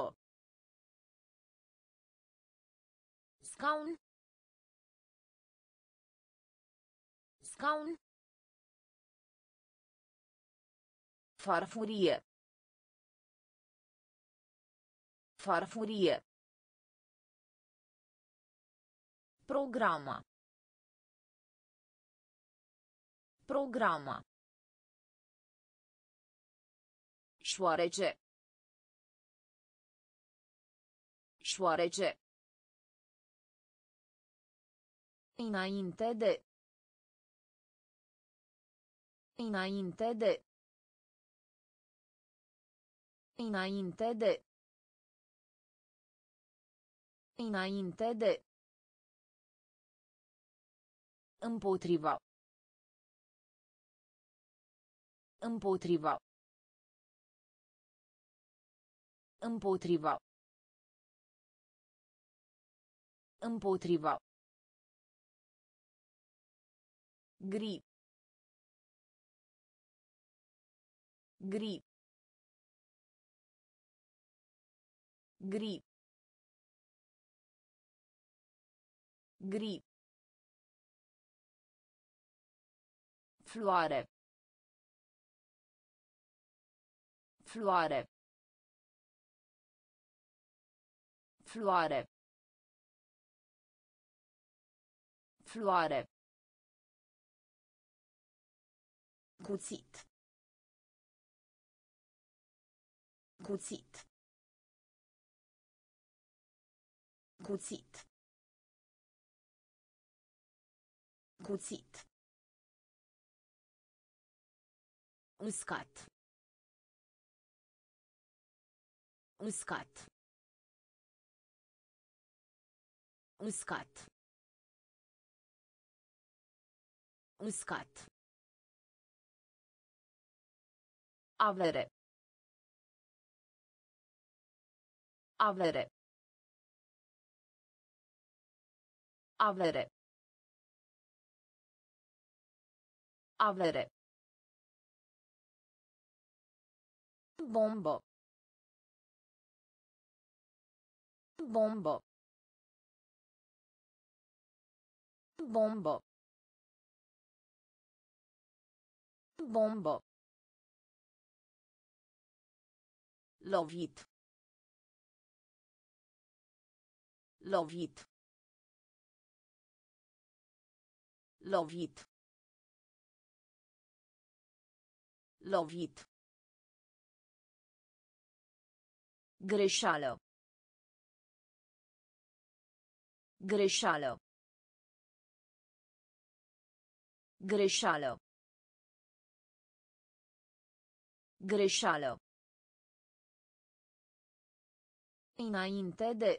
Scaun. Scaun. Farfurie. Farfurie. Programa. Programa. Șoarece. Șoarece. Înainte de. Înainte de. Înainte de. Înainte de. Împotriva. Împotriva. Împotriva. Împotriva. Gri. Gri. Gri. Gri. Floare. Floare. Floare. Floare. Cuțit. Cuțit. Cuțit. Cuțit. Uscat. Uscat. Uscat. Uscat. Avere. Avere. Avere. Avere. Bombo. Bombo. Bombo. Bombo. Lovit. Lovit. Lovit. Lovit. Greșeală. Greșeală. Greșeală. Greșeală. Înainte de.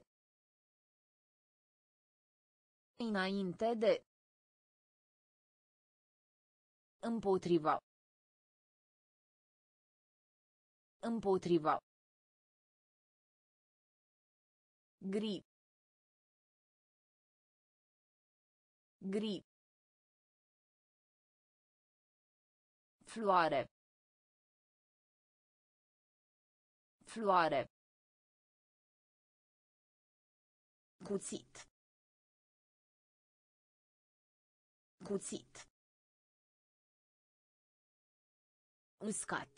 Înainte de. Împotriva. Împotriva. Gri. Gri. Floare. Floare. Cuțit. Cuțit. Uscat.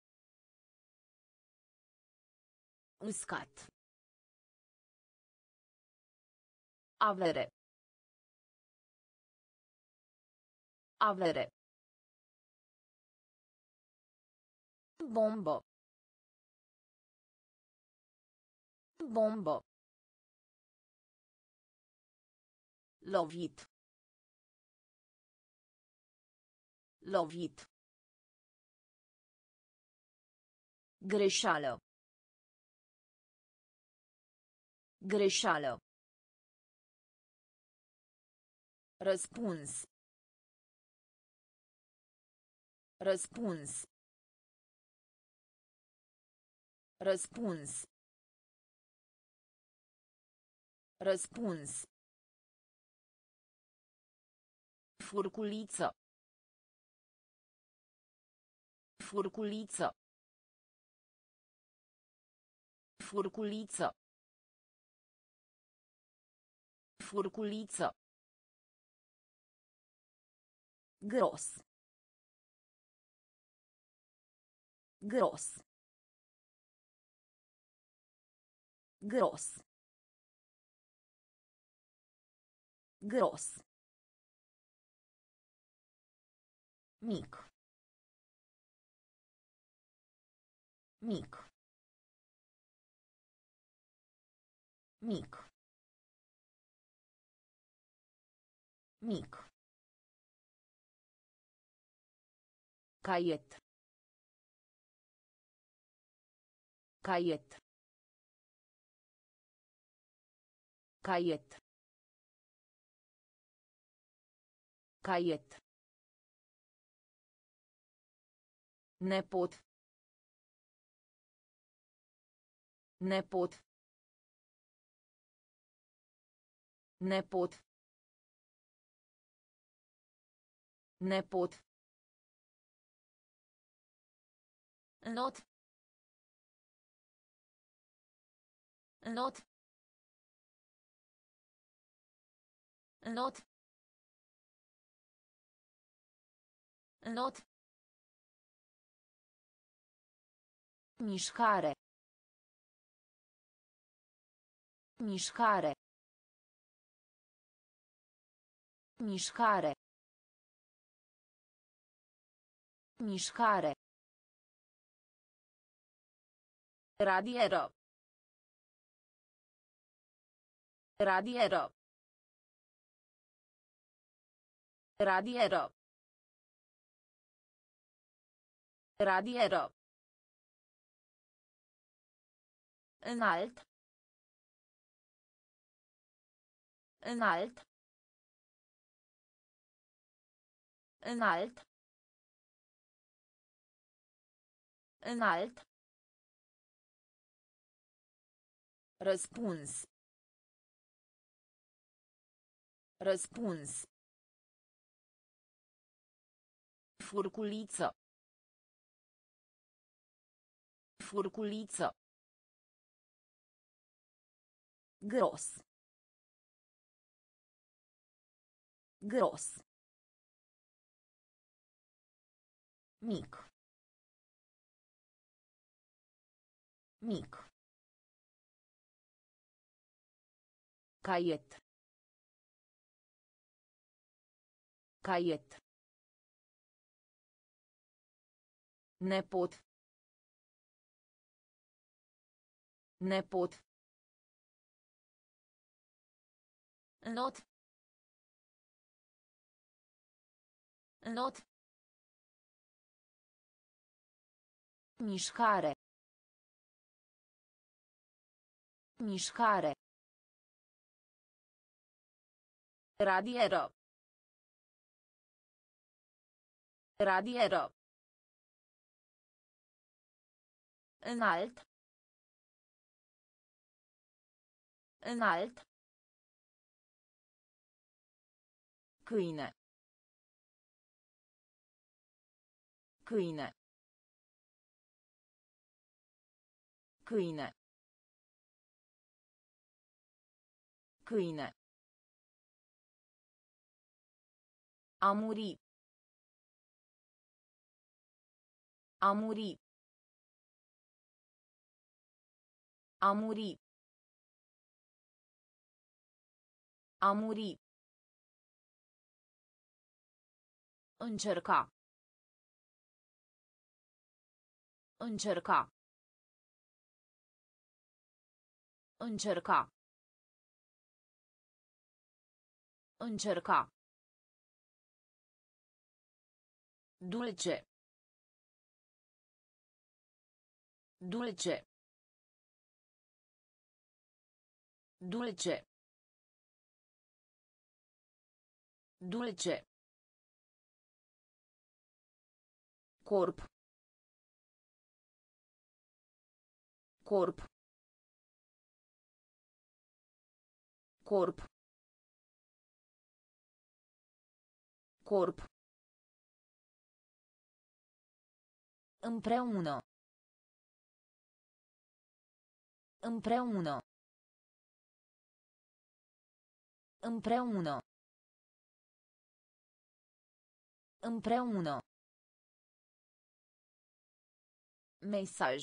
Uscat. Avere. Avere. Bombo. Bombo. Lovit. Lovit. Greșeală. Greșeală. Răspuns. Răspuns. Răspuns. Răspuns. Furculiță. Furculiță. Furculiță. Furculiță. Gros. Gros. Gros. Gros. Mic. Mic. Mic. Mic. Caiet. Caiet. Caiet. Caiet. Nepot. Nepot. Nepot. Nepot. Lot. Lot. Lot. Lot. Mișcare. Mișcare. Mișcare. Mișcare. Radieră. Radieră. Radieră. Radieră. Înalt. Înalt. Înalt. Înalt. Răspuns. Răspuns. Furculiță. Furculiță. Gros. Gros. Mic. Mic. Caiet. Caiet. Nepot. Nepot. Lot. Lot. Mișcare. Mișcare. Radieră. Radieră. Înalt. Înalt. Câine. Câine. Câine. Câine. A muri. A muri. A muri. A muri. Încerca. Încerca. Încerca. Încerca. Dulce. Dulce. Dulce. Dulce. Corp. Corp. Corp. Corp. Împreună. Împreună. Împreună. Împreună. Mesaj.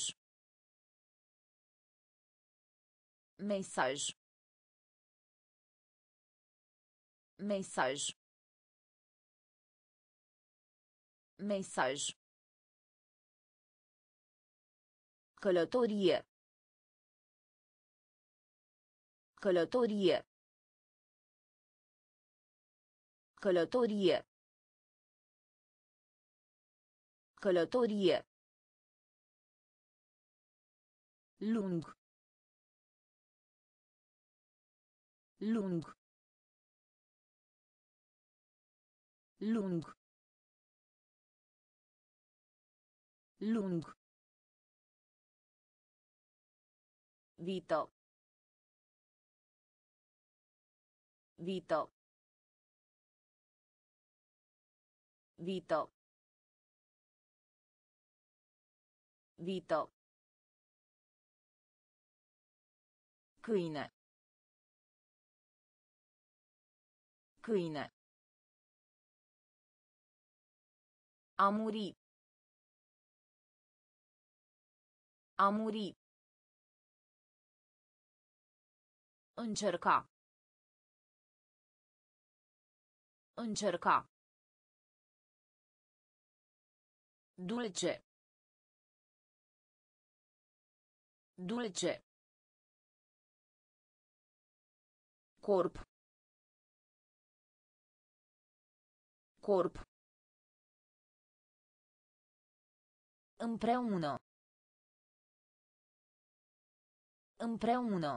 Mesaj. Mesaj. Mesaj. Călătorie. Călătorie. Călătorie. Călătorie. Lung. Lung. Lung. Lung. Vito. Vito. Vito. Vito. Câine. Câine. A muri. A muri. Încerca. Încerca. Dulce. Dulce. Corp. Corp. Împreună. Împreună.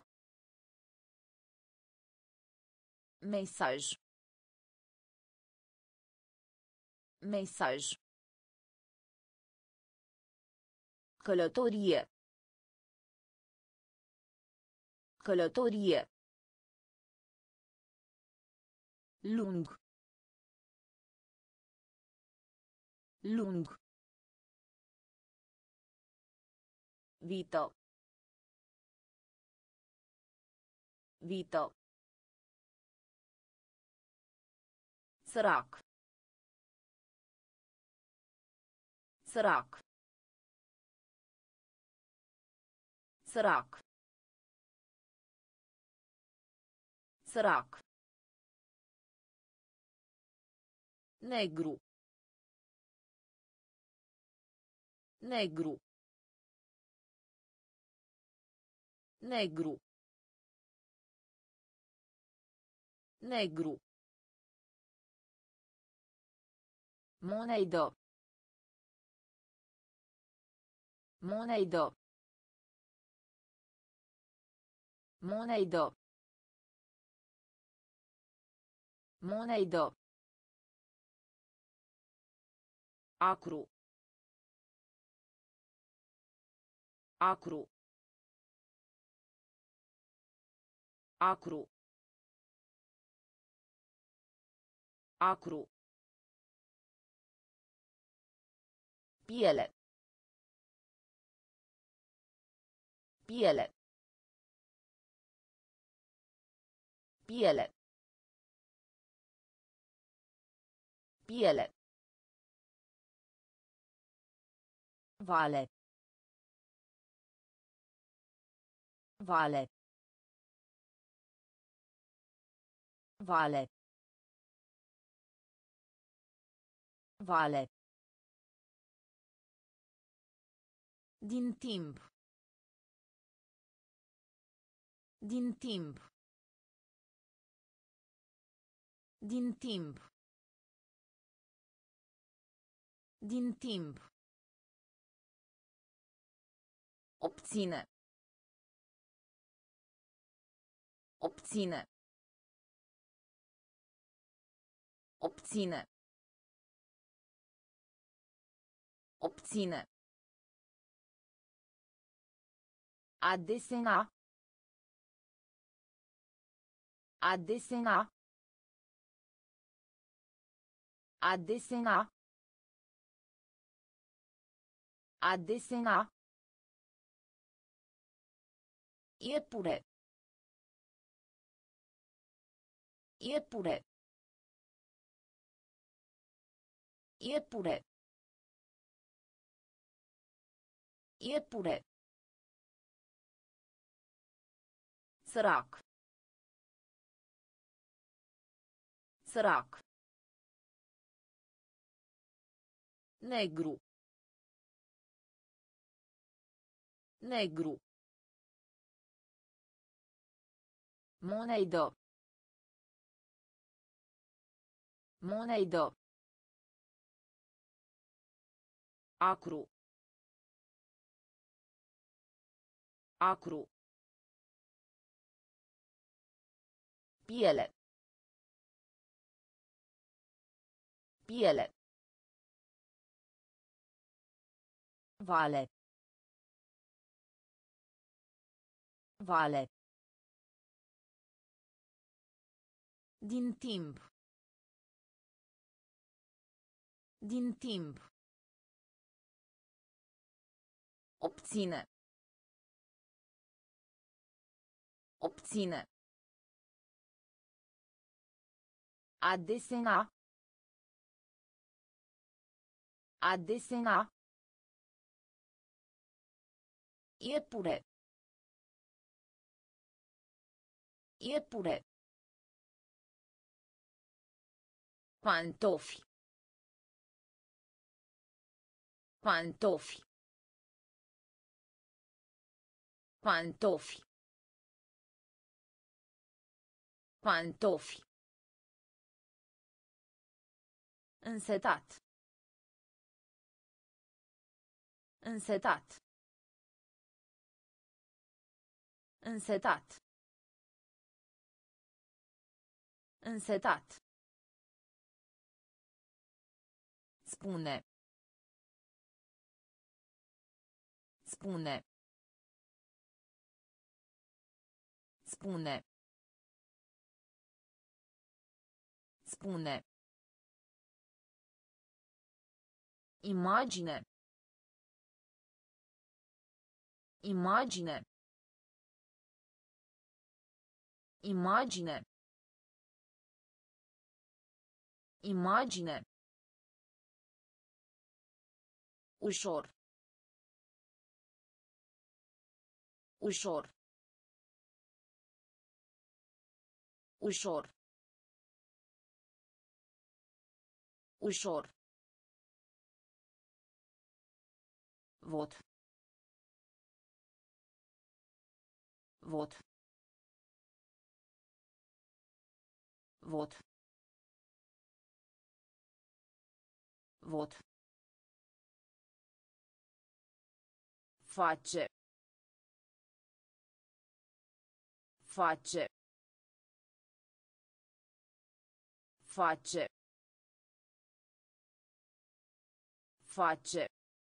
Mesaj. Mesaj. Călătorie. Călătorie. Lung. Lung. Vito. Vito. Sărac. Sărac. Sărac. Sărac. Negru. Negru. Negru. Negru. Monedă. Monedă. Monedă. Monedă. Acru. Acru. Acru. Acru. Piele. Piele. Piele. Piele. Vale. Vale. Vale. Vale. Din timp. Din timp. Din timp. Din timp. Obține. Obține. Obține. Obține. A desena. A desena. A desena. A desena. Iepure. Iepure. Iepure. Iepure. Sărac. Sărac. Negru. Negru. Monedă. Monedă. Acru. Acru. Piele. Piele. Vale. Vale. Din timp. Din timp. Obține. Obține. A desena. A desena. Iepure. Iepure. Pantofi. Pantofi. Pantofi. Pantofi. Însetat. Însetat. Însetat. Însetat. Spune. Spune. Spune. Spune. Imagine. Imagine. Imagine. Imagine. Ușor. Ușor. Ușor. Ușor. Vot. Vot. Vot. Vot. Face. Face. Face. Face.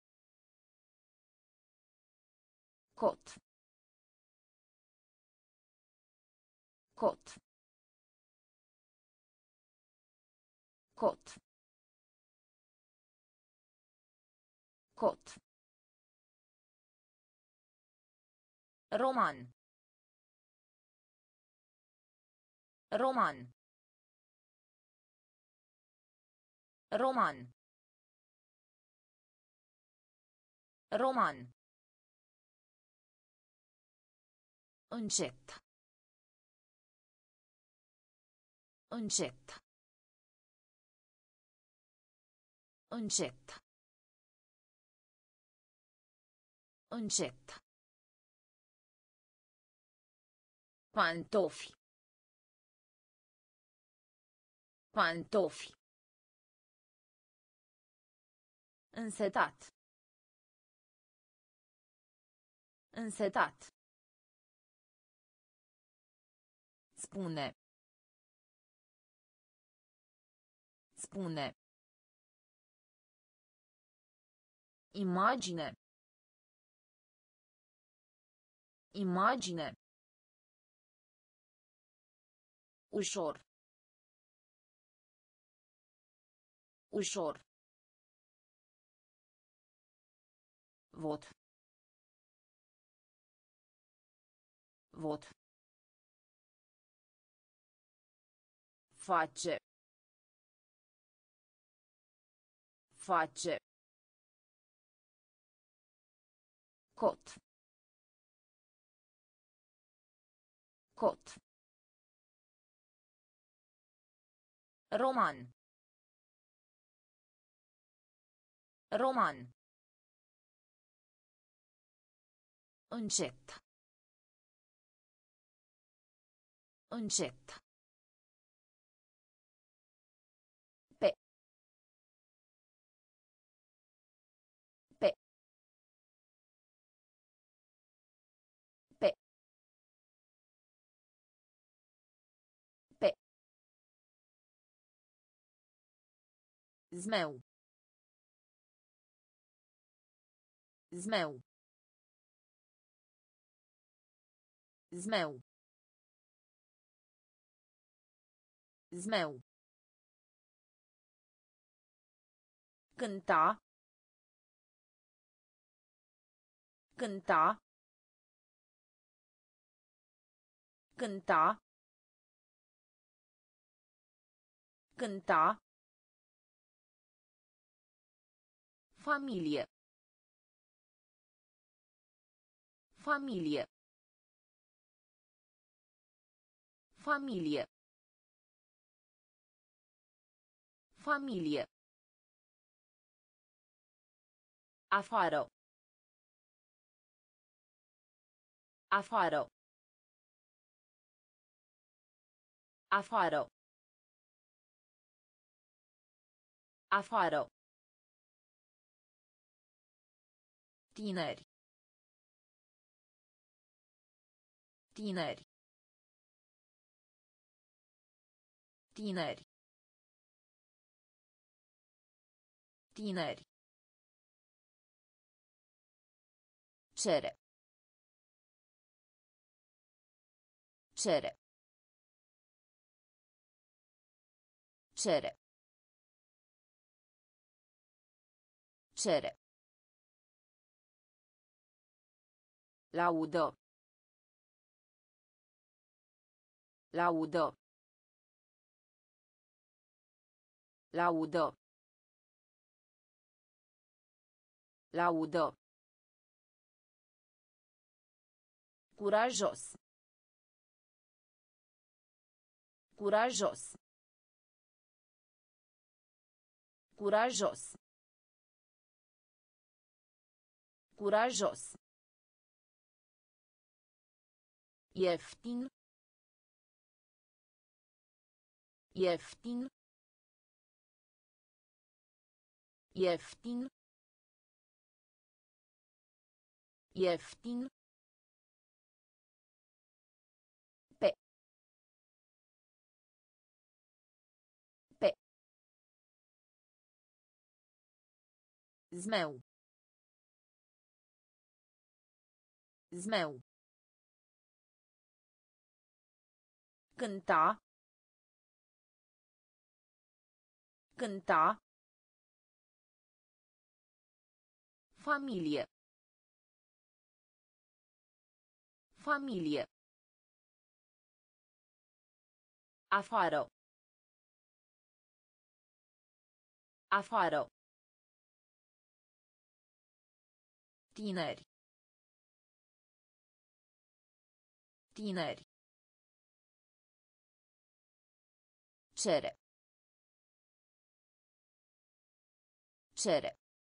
Cot. Cot. Cot. Cot. Roman. Roman. Roman. Roman. Încet. Încet. Încet. Încet. Pantofi. Pantofi. Însetat. Însetat. Spune. Spune. Imagine. Imagine. Ușor. Ușor. Vot. Vot. Face. Face. Cot. Cot. Roman. Roman. Încet. Încet. Pe. Pe. Pe. Pe. Zmeu. Zmeu. Zmeu. Zmeu. Cânta. Cânta. Cânta. Cânta. Familie. Familie. Familie. Familie. Afară. Afară. Afară. Afară. Tineri. Tineri. Tineri. Tineri. Cere. Cere. Cere. Cere. Laudă. Laudă. Laudă. Laudă. Curajos. Curajos. Curajos. Curajos. Ieftin. Ieftin. Ieftin. Ieftin. Pe. Pe. Zmeu. Zmeu. Cânta. Cânta. Familie. Familie. Afară. Afară. Tineri. Tineri. Cere. Cere.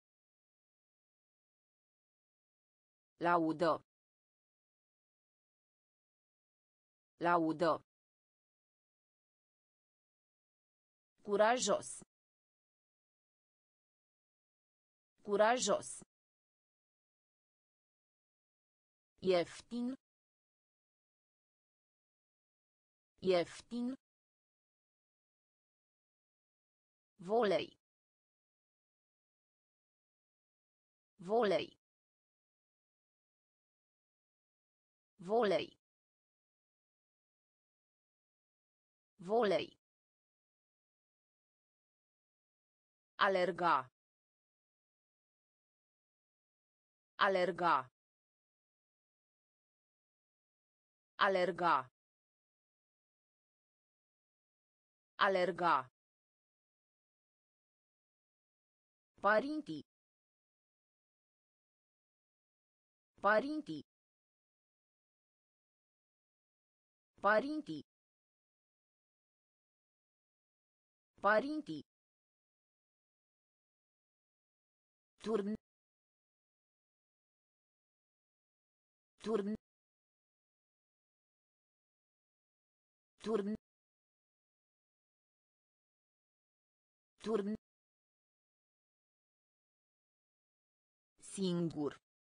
Laudă. Laudă. Curajos. Curajos. Ieftin. Ieftin. Volei. Volei. Volei. Volei. Alerga. Alerga. Alerga. Alerga. Părinții. Părinții. Părinții. Părinții. Turn. Turn. Turn. Turn. Singur.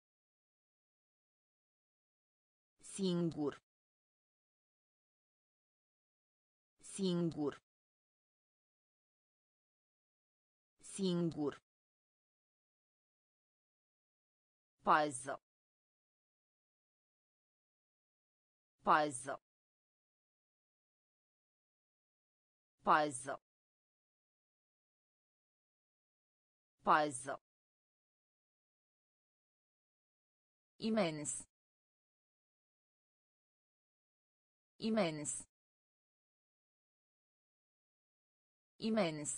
Singur. Singur. Singur. Pază. Pază. Pază. Pază. Imens. Imens. Imens.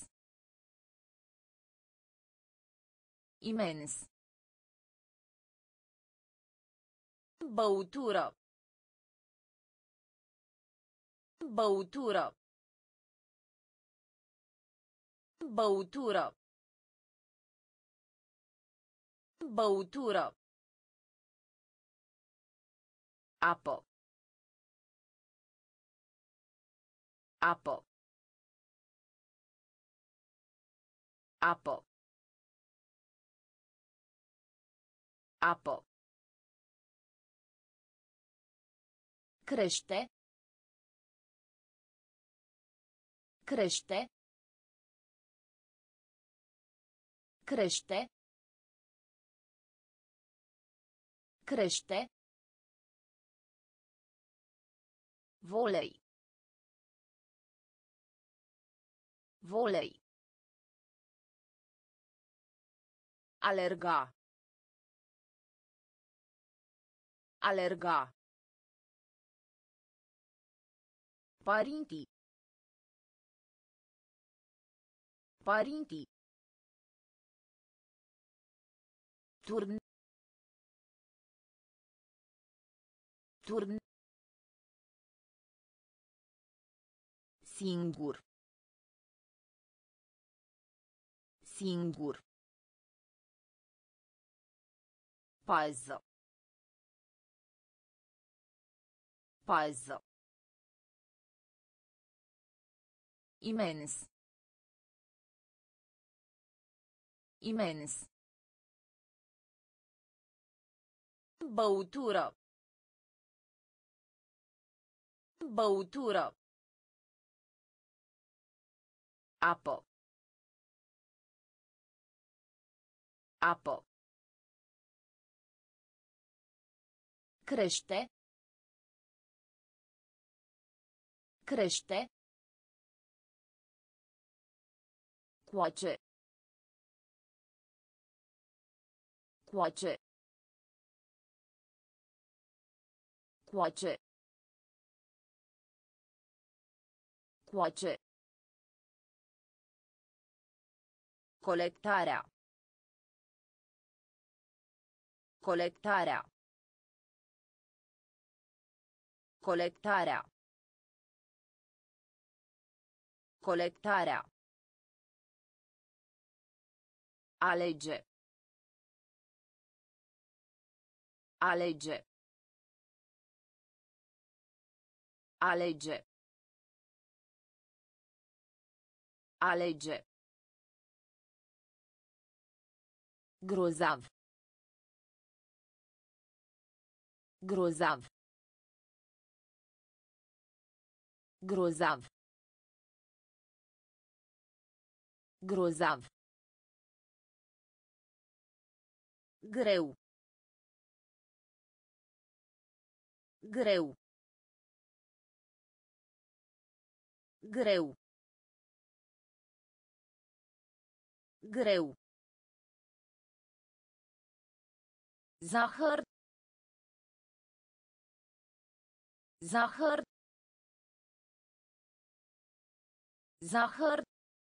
Imens. Băutură. Băutură. Băutură. Băutură. Apă. Apă. Apă. Apă. Crește. Crește. Crește. Crește. Volei. Volei. Alerga. Alerga. Părinții. Părinții. Turn. Turn. Singur. Singur. Pază. Pază. Imens. Imens. Băutură. Băutură. Apă. Apă. Crește. Crește. Coace. Coace. Coace. Coace. Colectarea. Colectarea. Colectarea. Colectarea. Alege. Alege. Alege. Alege. Grozav. Grozav. Grozav. Grozav. Greu. Greu. Greu. Greu. Zahăr. Zahăr. Zahăr.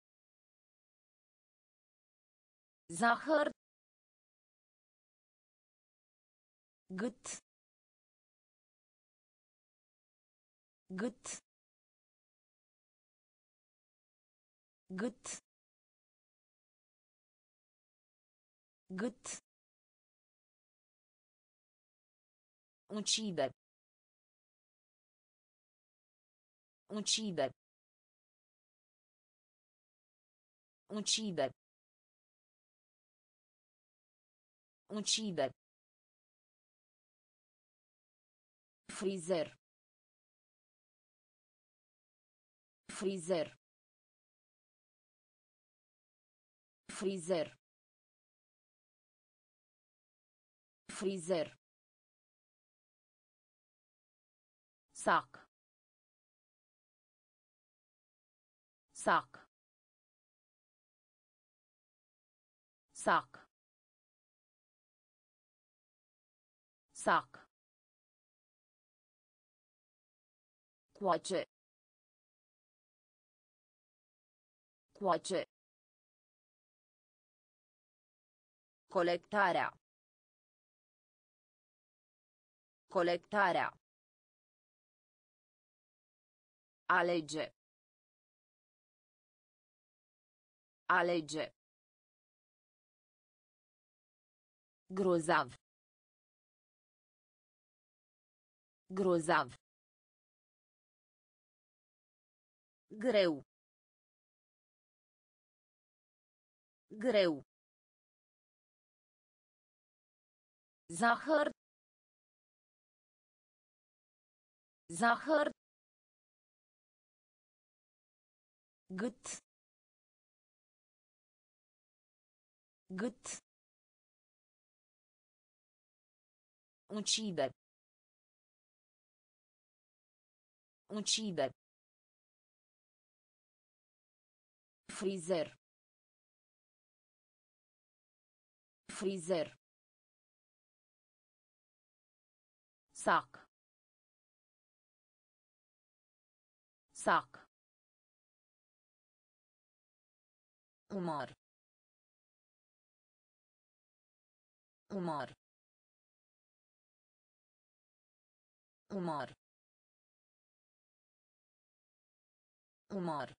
Zahăr. Gât. Gât. Gât. Gât. Ucide. Ucide. Ucide. Ucide. Frizer. Frizer. Frizer. Frizer. Sac. Sac. Sac. Sac. Coace. Coace. Colectarea. Colectarea. Alege. Alege. Grozav. Grozav. Greu. Greu. Zahăr. Zahăr. Gât. Gât. Ucide. Ucide. Frizer. Frizer. Sac. Sac. Umăr. Umăr. Umăr. Umăr.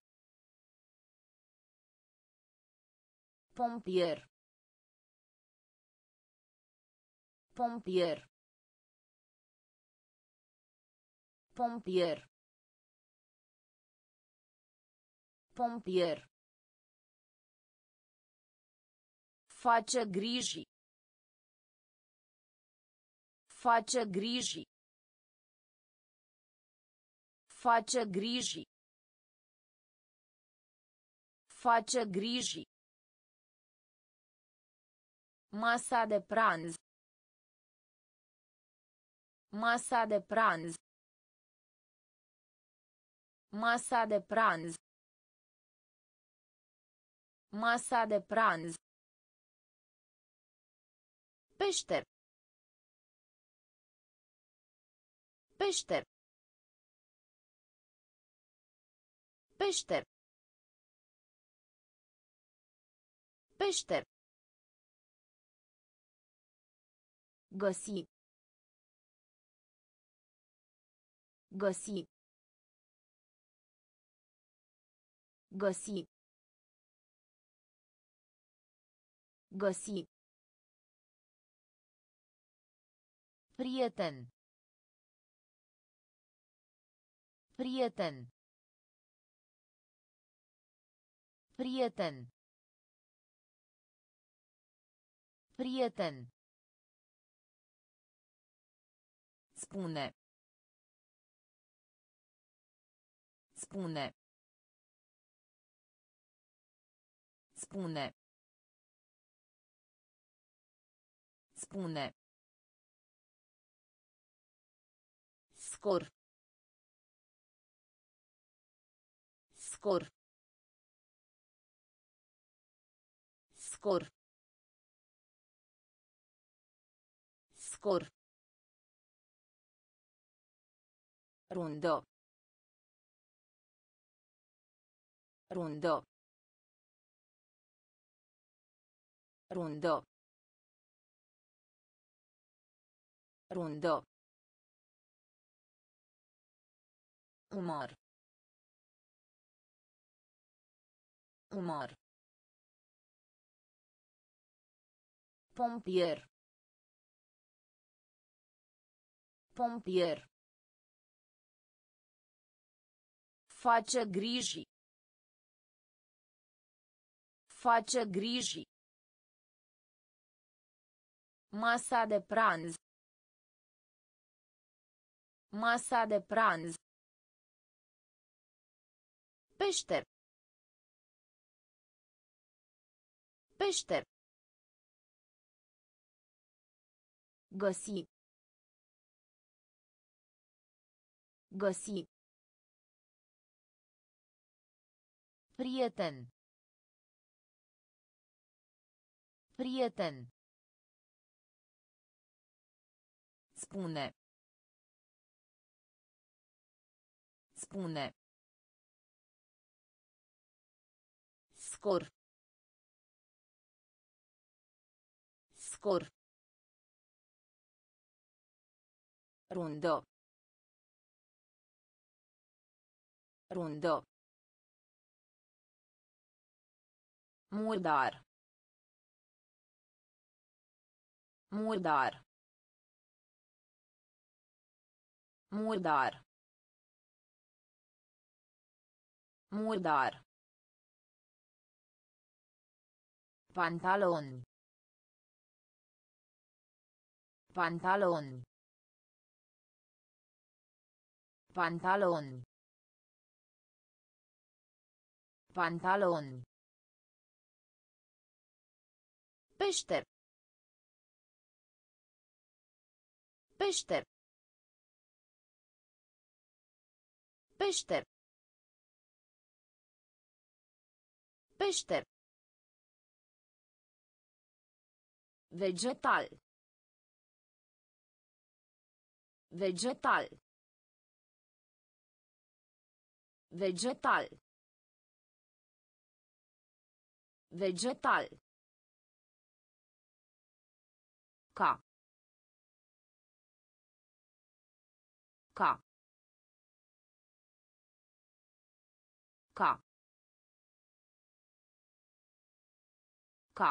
Pompier. Pompier. Pompier. Pompier. Face griji. Face griji. Face griji. Face griji. Masa de pranz. Masa de pranz. Masa de pranz. Masa de pranz. Peșter. Peșter. Peșter. Peșter. Găsi. Găsi. Găsi. Găsi. Prieten. Prieten. Prieten. Prieten. Spune. Spune. Spune. Spune. Scor. Scor. Scor. Scor. Rundo. Rundo. Rundo. Rundo. Umor. Umor. Pompier. Pompier. Face griji. Face griji. Masa de pranz. Masa de pranz. Peșter. Peșter. Găsi. Găsi. Prieten. Prieten. Spune. Spune. Scor. Scor. Rundo. Rundo. Murdar. Murdar. Murdar. Murdar. Pantaloni. Pantaloni. Pantaloni. Pantaloni. Peșter. Peșter. Peșter. Peșter. Vegetal. Vegetal. Vegetal. Vegetal. Ca. Ca. Ca. Ca.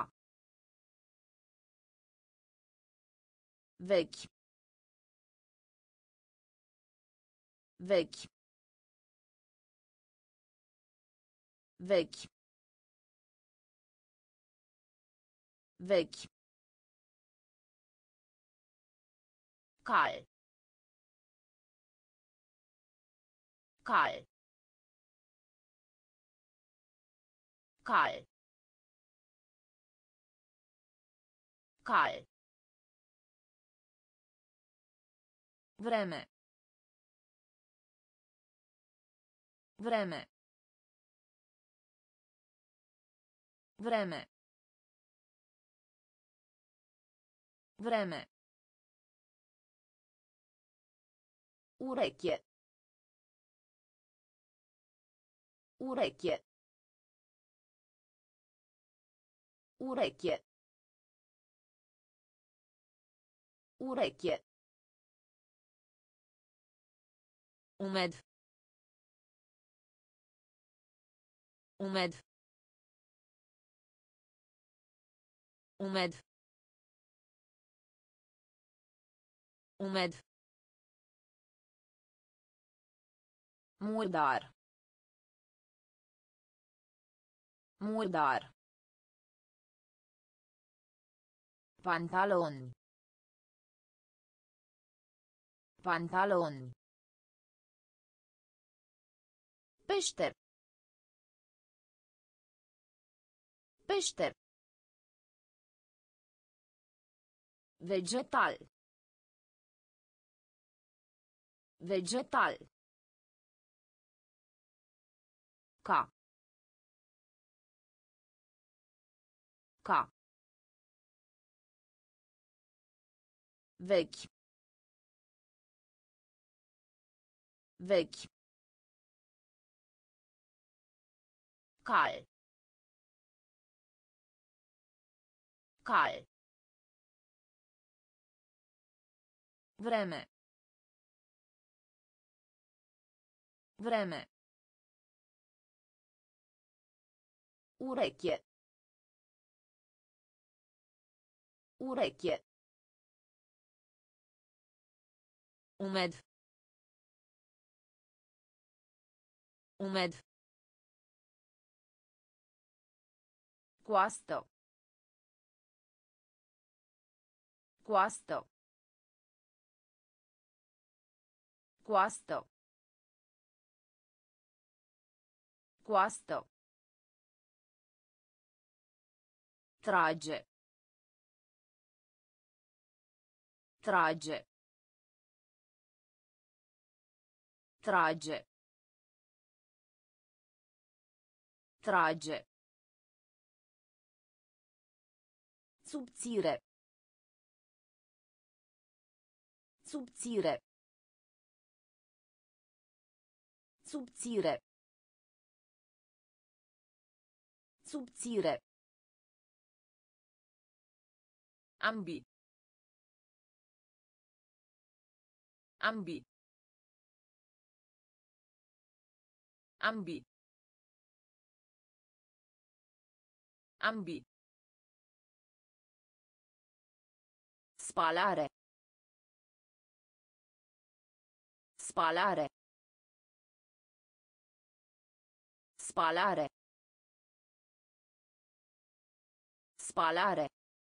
Vechi. Vechi. Vechi. Vechi. Cal. Cal. Cal. Cal. Vreme. Vreme. Vreme. Vreme. Urechie. Urechie. Urechie. Urechie. Umed. Umed. Umed. Umed. Murdar. Murdar. Pantaloni. Pantaloni. Peșter. Peșter. Vegetal. Vegetal. Ca. Ca. Vechi. Vechi. Cal. Cal. Vreme. Vreme. Urechie. Urechie. Umed. Umed. Coastă. Coastă. Coastă. Coastă. Trage. Trage. Trage. Trage. Subțire. Subțire. Subțire. Subțire. Ambi. Ambi. Ambi. Ambi. Spalare. Spalare. Spalare. Spalare.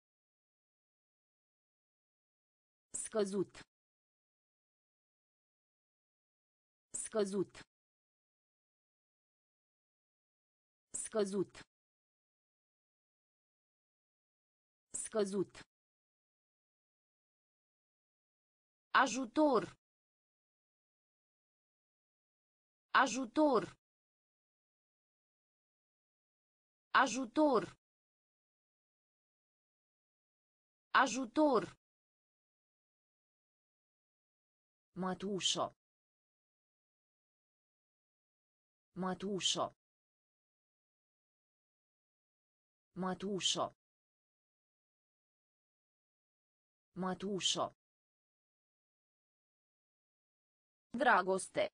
Scăzut. Scăzut. Scăzut. Scăzut. Ajutor. Ajutor. Ajutor. Ajutor. Mătușă. Mătușă. Mătușă. Mătușă. Dragoste.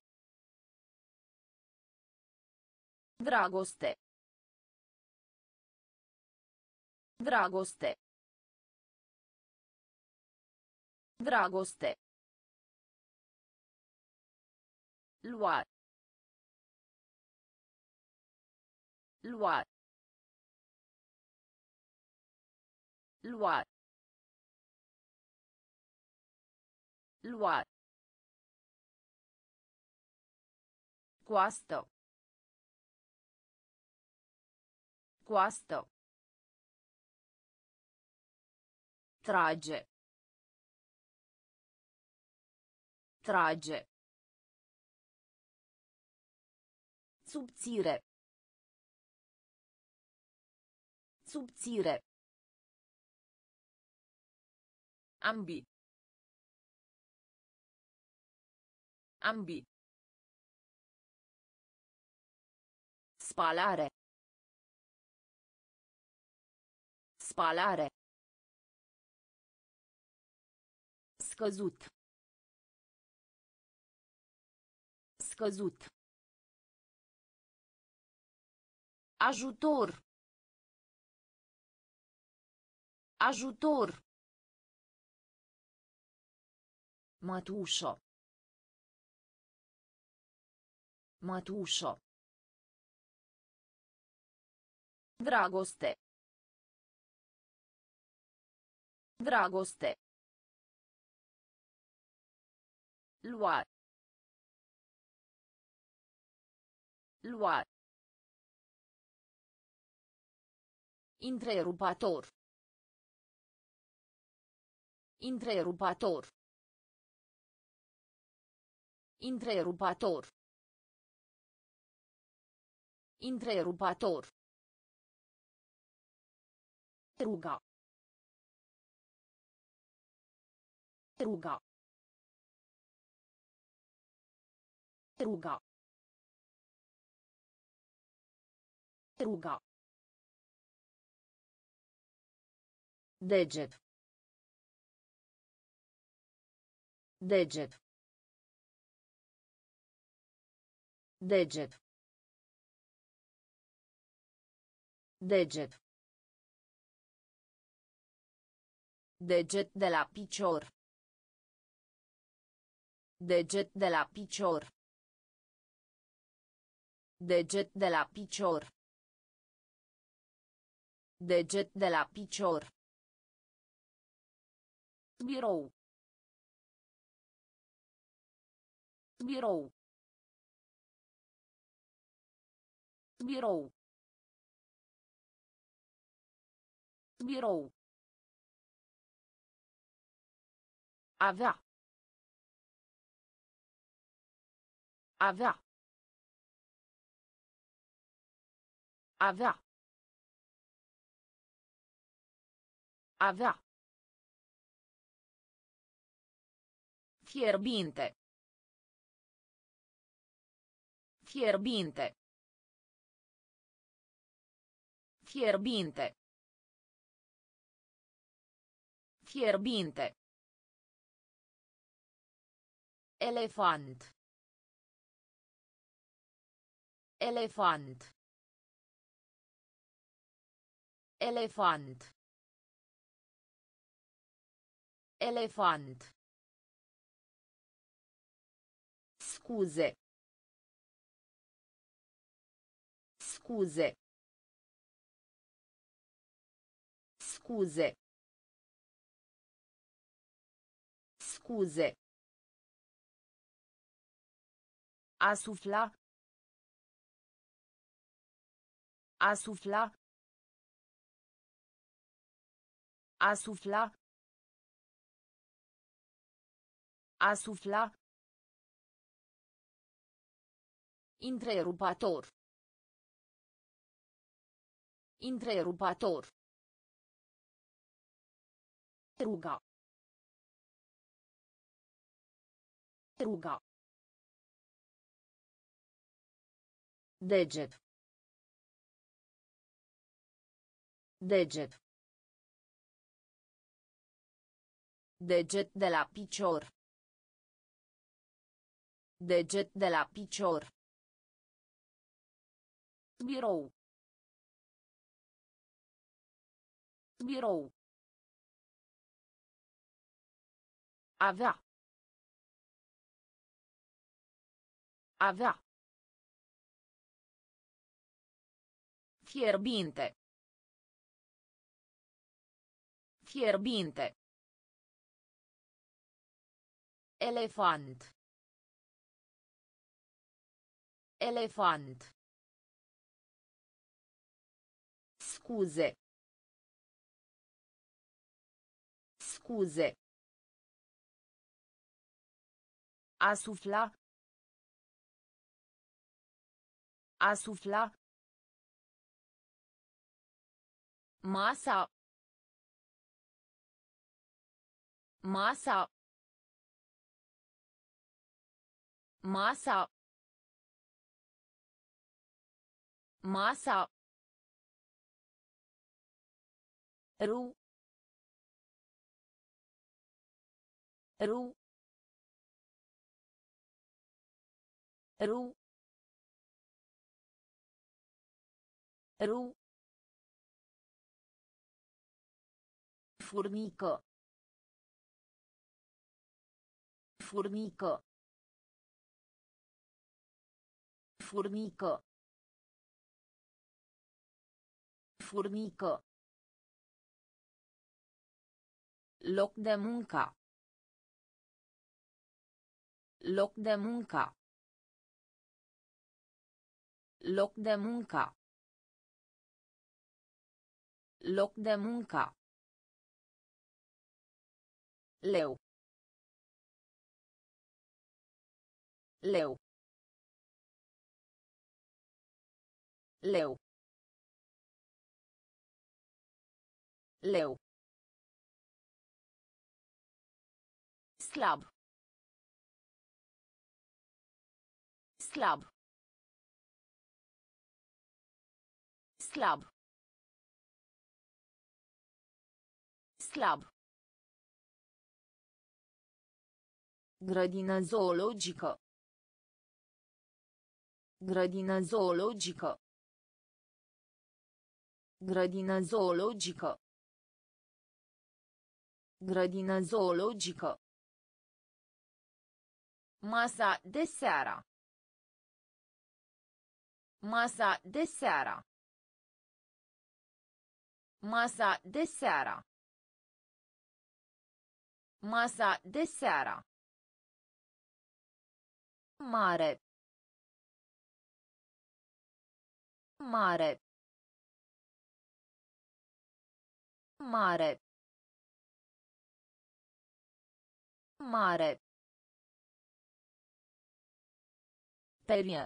Dragoste. Dragoste. Dragoste. Lua. Lua. Lua. Lua. Coastă. Coastă. Trage. Trage. Subțire. Subțire. Ambi. Ambi. Spalare. Spalare. Scăzut. Scăzut. Ajutor. Ajutor. Mătușă. Mătușă. Dragoste. Dragoste. Lua. Lua. Întrerupator. Întrerupator. Întrerupator. Întrerupator. Ruga. Ruga. Ruga. Ruga. Deget. Deget. Deget. Deget. Deget de la picior. Deget de la picior. Deget de la picior. Deget de la picior. Birou. Birou. Birou. Birou. Avea. Avea. Avea. Avea. Fierbinte. Fierbinte. Fierbinte. Fierbinte. Elefant. Elefant. Elefant. Elefant. Scuze. Scuze. Scuze. Scuze. A sufla. A sufla. A sufla. A sufla. Întrerupator. Întrerupator. Ruga. Ruga. Deget. Deget. Deget de la picior. Deget de la picior. Birou. Birou. Avea. Avea. Fierbinte. Fierbinte. Elefant. Elefant. Scuze. Scuze. A sufla. A sufla. Masa. Masa. Masa. Masa. Ru. Ru. Ru. Ru. Furnică. Furnică. Furnică. Furnică. Loc de muncă. Loc de muncă. Loc de muncă. Loc de muncă. Leu. Leu. Leu. Leu. Slab. Slab. Slab. Slab. Grădină zoologică. Grădină zoologică. Grădină zoologică. Grădină zoologică. Masa de seară. Masa de seară. Masa de seară. Masa de seară. Mare. Mare. Mare. Mare. Perie.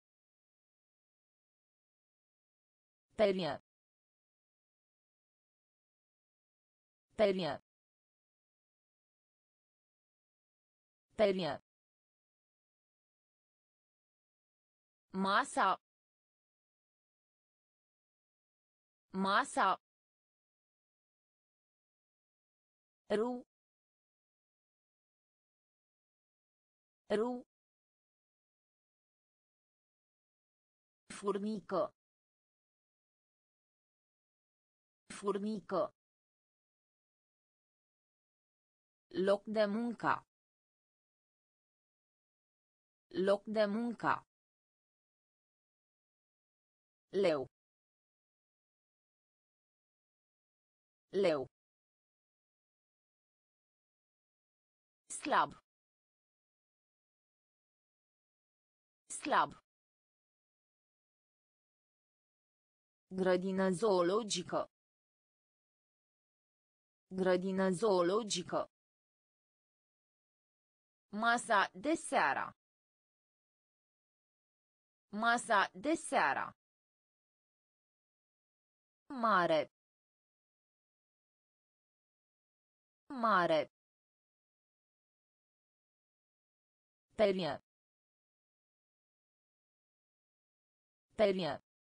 Perie. Perie. Perie. Masa. Masa. Ru. Ru. Furnică. Furnică. Loc de muncă. Loc de muncă. Leu. Leu. Slab. Slab. Grădină zoologică. Grădină zoologică. Masa de seară. Masa de seară. Mare. Mare. Perie. Perie.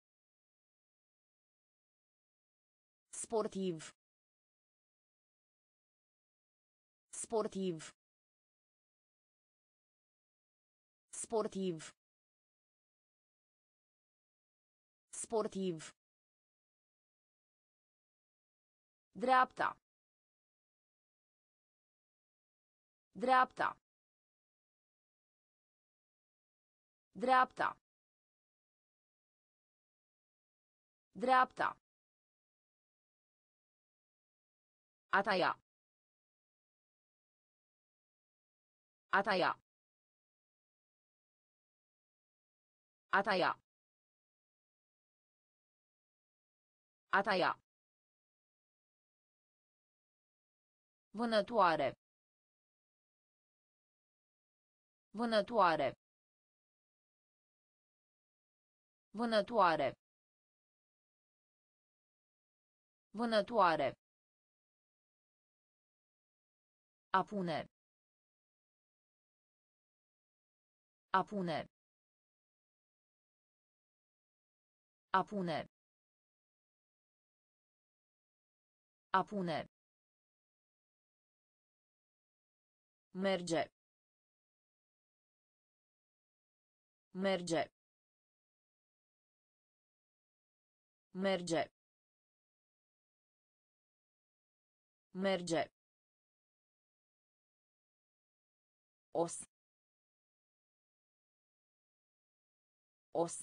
Sportiv. Sportiv. Sportiv. Sportiv. Dreapta. Dreapta. Dreapta. Dreapta. A taia. A taia. A taia. A taia. Vânătoare. Vânătoare. Vânătoare. Vânătoare. A pune. A pune. A pune. A pune. Merge. Merge. Merge. Merge. Os. Os.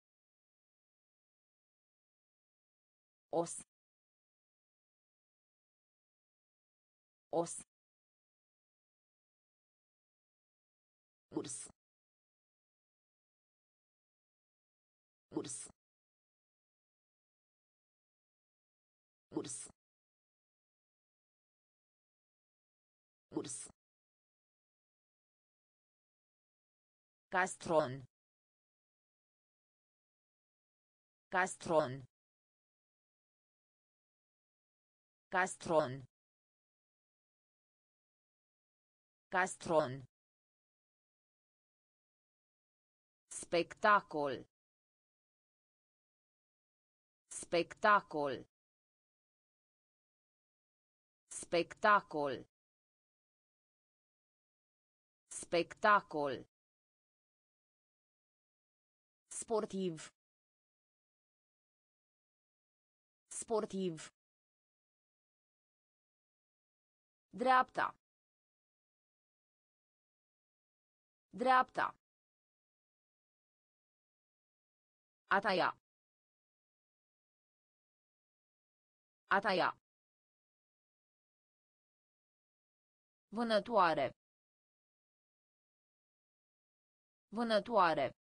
Os. Os. Urs. Urs. Urs. Urs. Castron. Castron. Castron. Castron. Spectacol. Spectacol. Spectacol. Spectacol. Sportiv. Sportiv. Dreapta. Dreapta. A taia. A taia. Vânătoare. Vânătoare.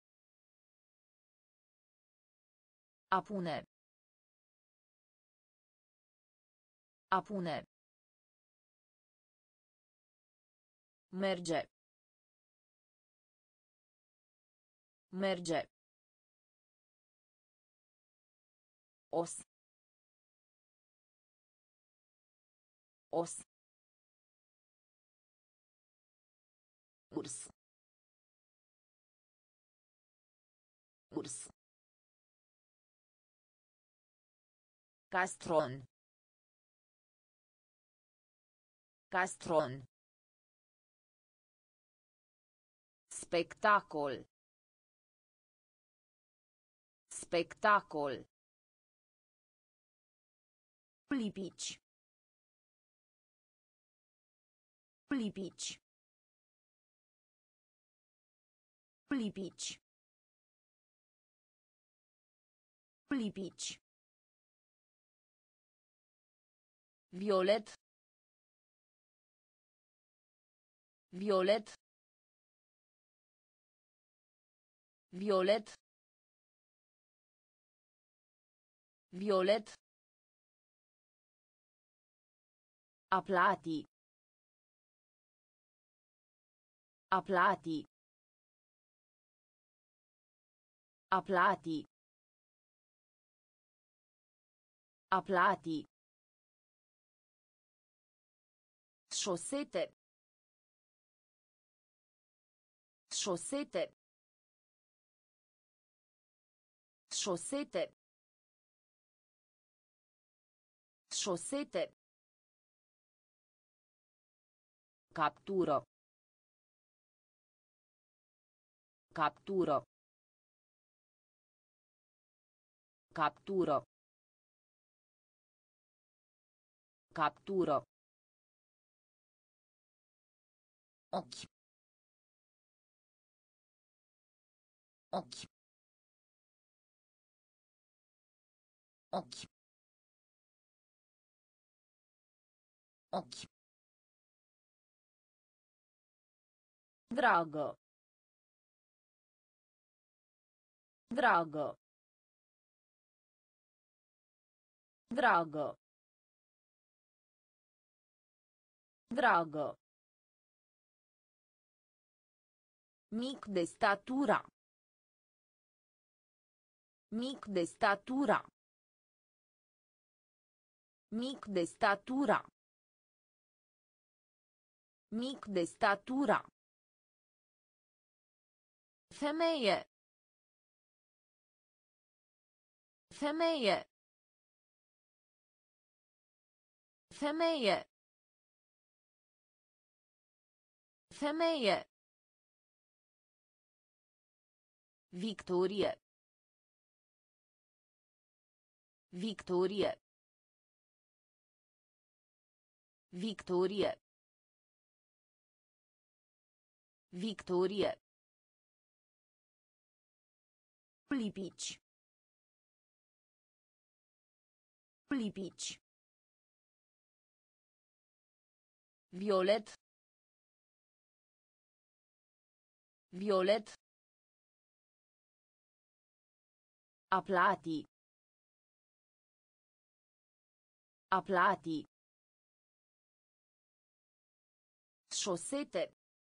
A pune. A pune. Merge. Merge. Os. Os. Urs. Urs. Castron. Castron. Spectacol. Spectacol. Lipici. Lipici. Lipici. Lipici. Violet. Violet. Violet. Violet. Aplati. Aplati. Aplati. Aplati. Șosete. Șosete. Șosete. Șosete. Captură. Captură. Captură. Captură. Ochi. Ochi. Ochi. Ochi. Dragă. Dragă. Dragă. Dragă. Mic de statura. Mic de statura. Mic de statura. Mic de statura. Femeie. Femeie. Femeie. Femeie. Victorie. Victorie. Victorie. Victorie. Lipici. Lipici. Violet. Violet. Aplati. Aplati. Șosete.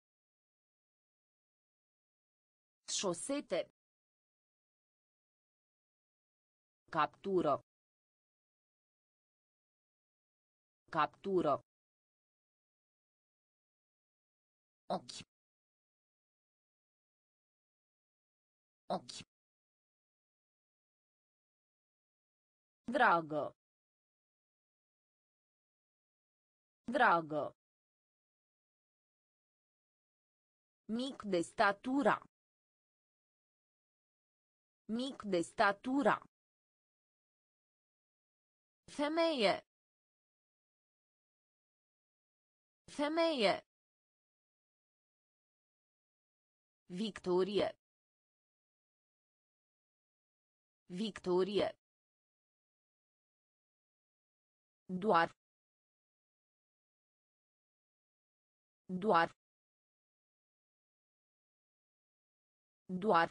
Șosete. Captură. Captură. Ochi. Ochi. Dragă. Dragă. Mic de statura. Mic de statura. Femeie. Femeie. Victorie. Victorie. Doar. Doar. Doar.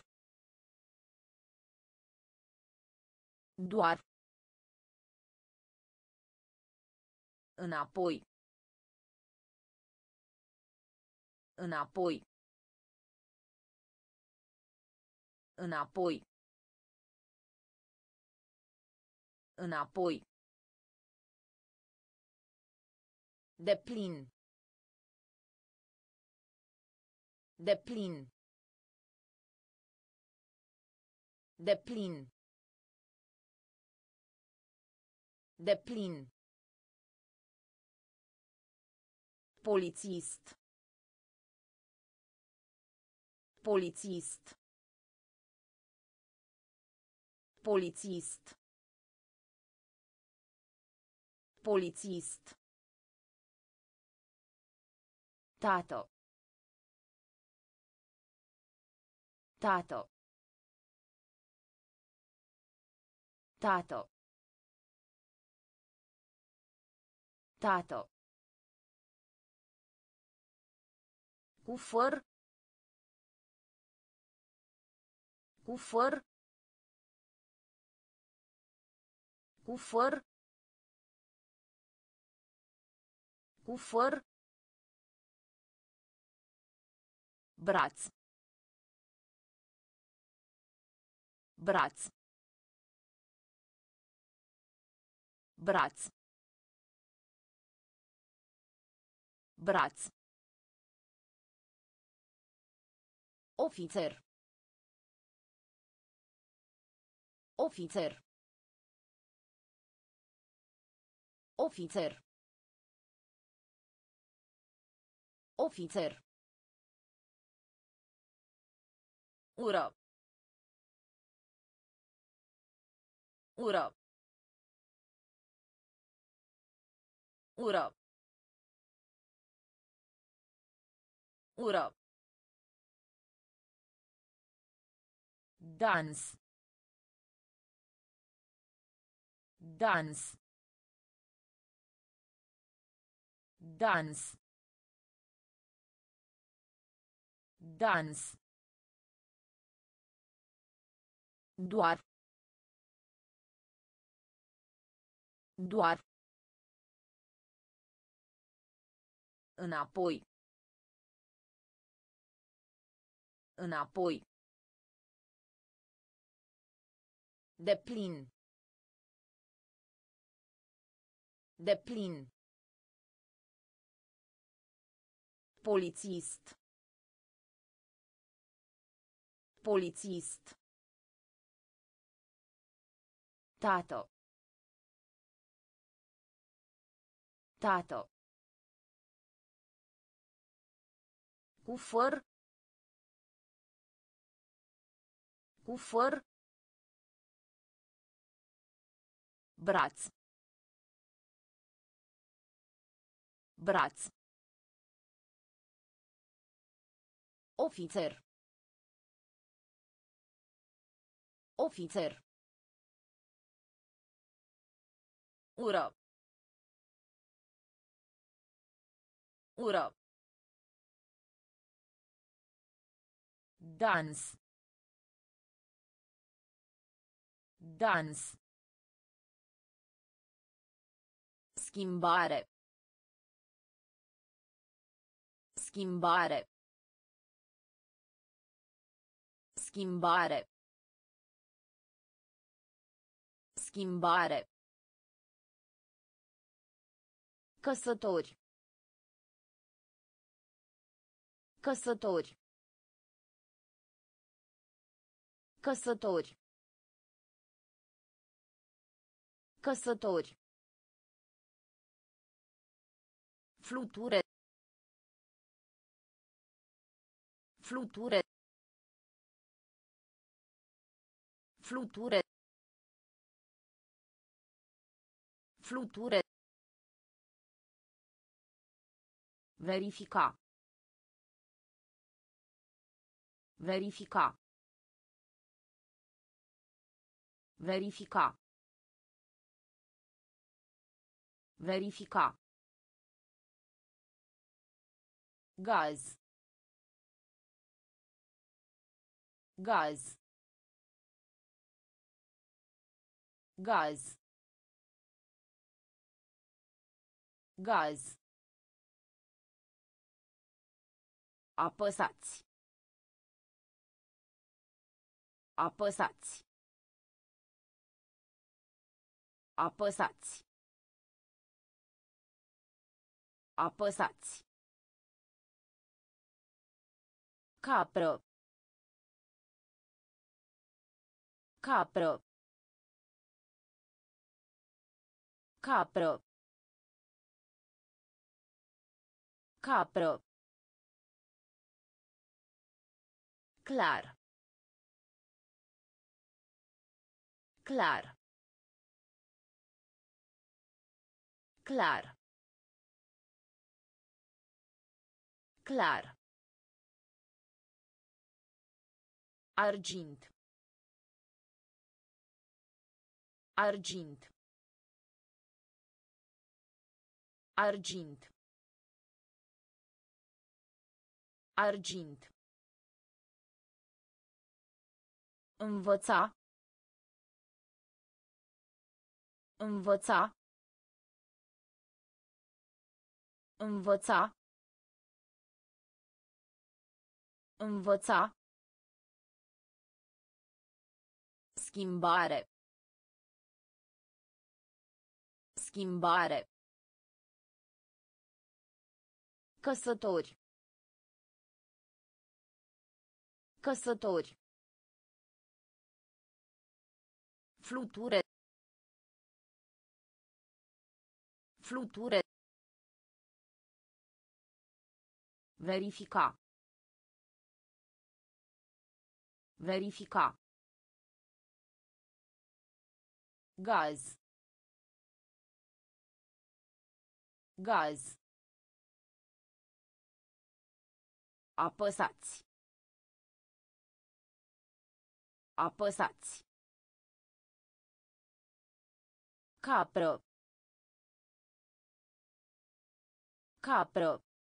Doar. Înapoi. Înapoi. Înapoi. Înapoi. Deplin. Deplin. Deplin. Deplin. Polițist. Polițist. Polițist. Polițist. Tată. Tată. Tată. Tată. Cufăr. Cufăr. Cufăr. Cufăr. Braț. Braț. Braț. Braț. Ofițer. Ofițer. Ofițer. Ofițer. Ură. Ură. Ură. Ură. Dans. Dans. Dans. Dans. Doar. Doar. Înapoi. Înapoi. Deplin. Deplin. Polițist. Polițist. Tată. Tată. Cufăr. Cufăr. Braț. Braț. Ofițer. Ofițer. Ură. Ură. Dans. Dans. Schimbare. Schimbare. Schimbare. Schimbare. Căsători. Căsători. Căsători. Căsători. Fluture. Fluture. Fluture. Fluture. Verifica. Verifica. Verifica. Verifica. Gaz. Gaz. Gaz. Gaz. Apăsați. Apăsați. Apăsați. Apăsați. Capră. Capră. Capră. Capră. Clar. Clar. Clar. Clar. Argint. Argint. Argint. Argint. Învăța. Învăța. Învăța. Învăța. Schimbare. Schimbare. Căsători. Căsători. Fluture. Fluture. Verifica. Verifica. Gaz. Gaz. Apăsați. Apăsați. Capră. Capră.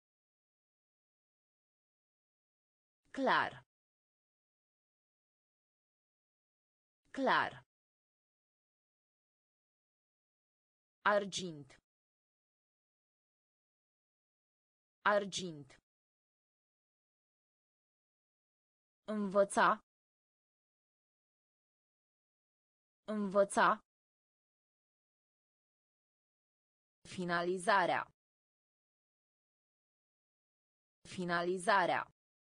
Clar. Clar. Argint. Argint. Învăța. Învăța. Finalizarea. Finalizarea.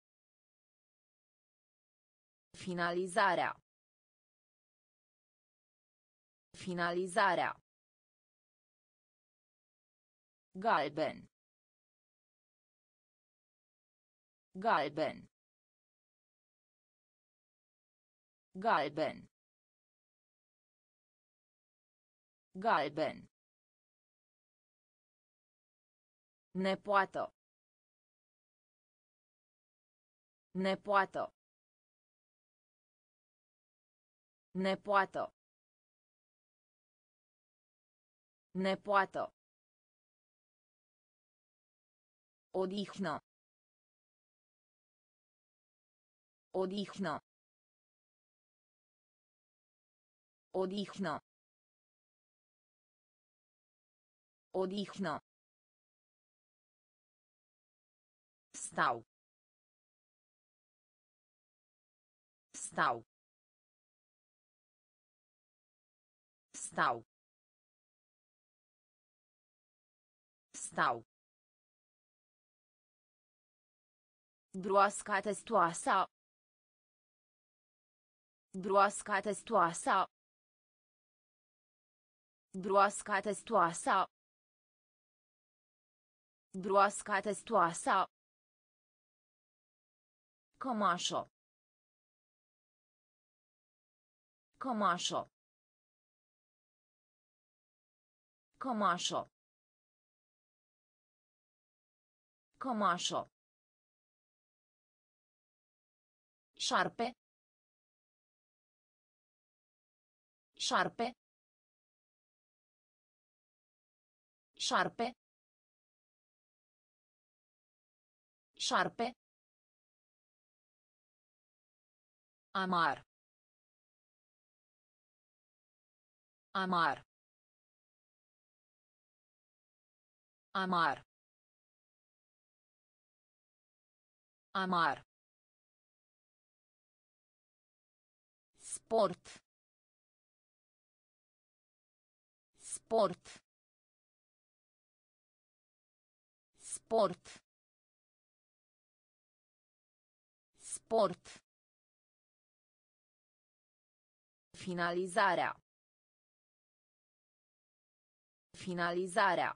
Finalizarea. Finalizarea. Galben. Galben. Galben. Galben. Nepoată. Nepoată. Nepoată. Nepoată. Odihnă. Odihnă. Odihnă. Odihnă. Stau. Stau. Stau. Stau. Broasca testoasa. Broasca testoasa. Broasca testoasa. Broasca testoasa. Cămașă. Cămașă. Cămașă. Cămașă. Șarpe. Șarpe. Șarpe. Șarpe. Amar. Amar. Amar. Amar. Sport. Sport. Sport. Sport. Finalizarea. Finalizarea.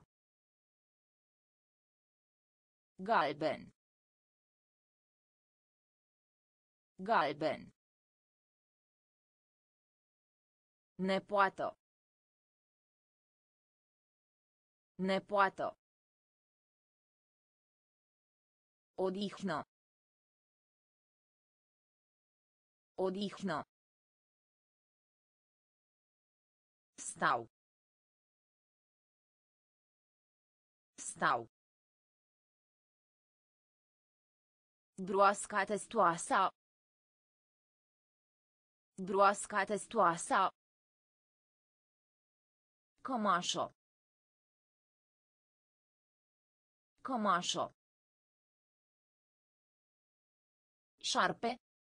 Galben. Galben. Nepoată. Nepoată. Odihnă. Odihnă. Stau. Stau. Broasca testoasa. Broasca testoasa. Cămașă. Cămașă. Șarpe.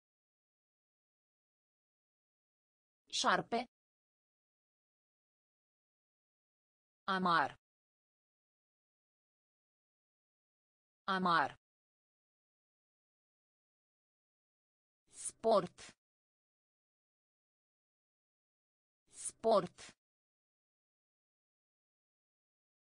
Șarpe. Amar. Amar. Sport. Sport.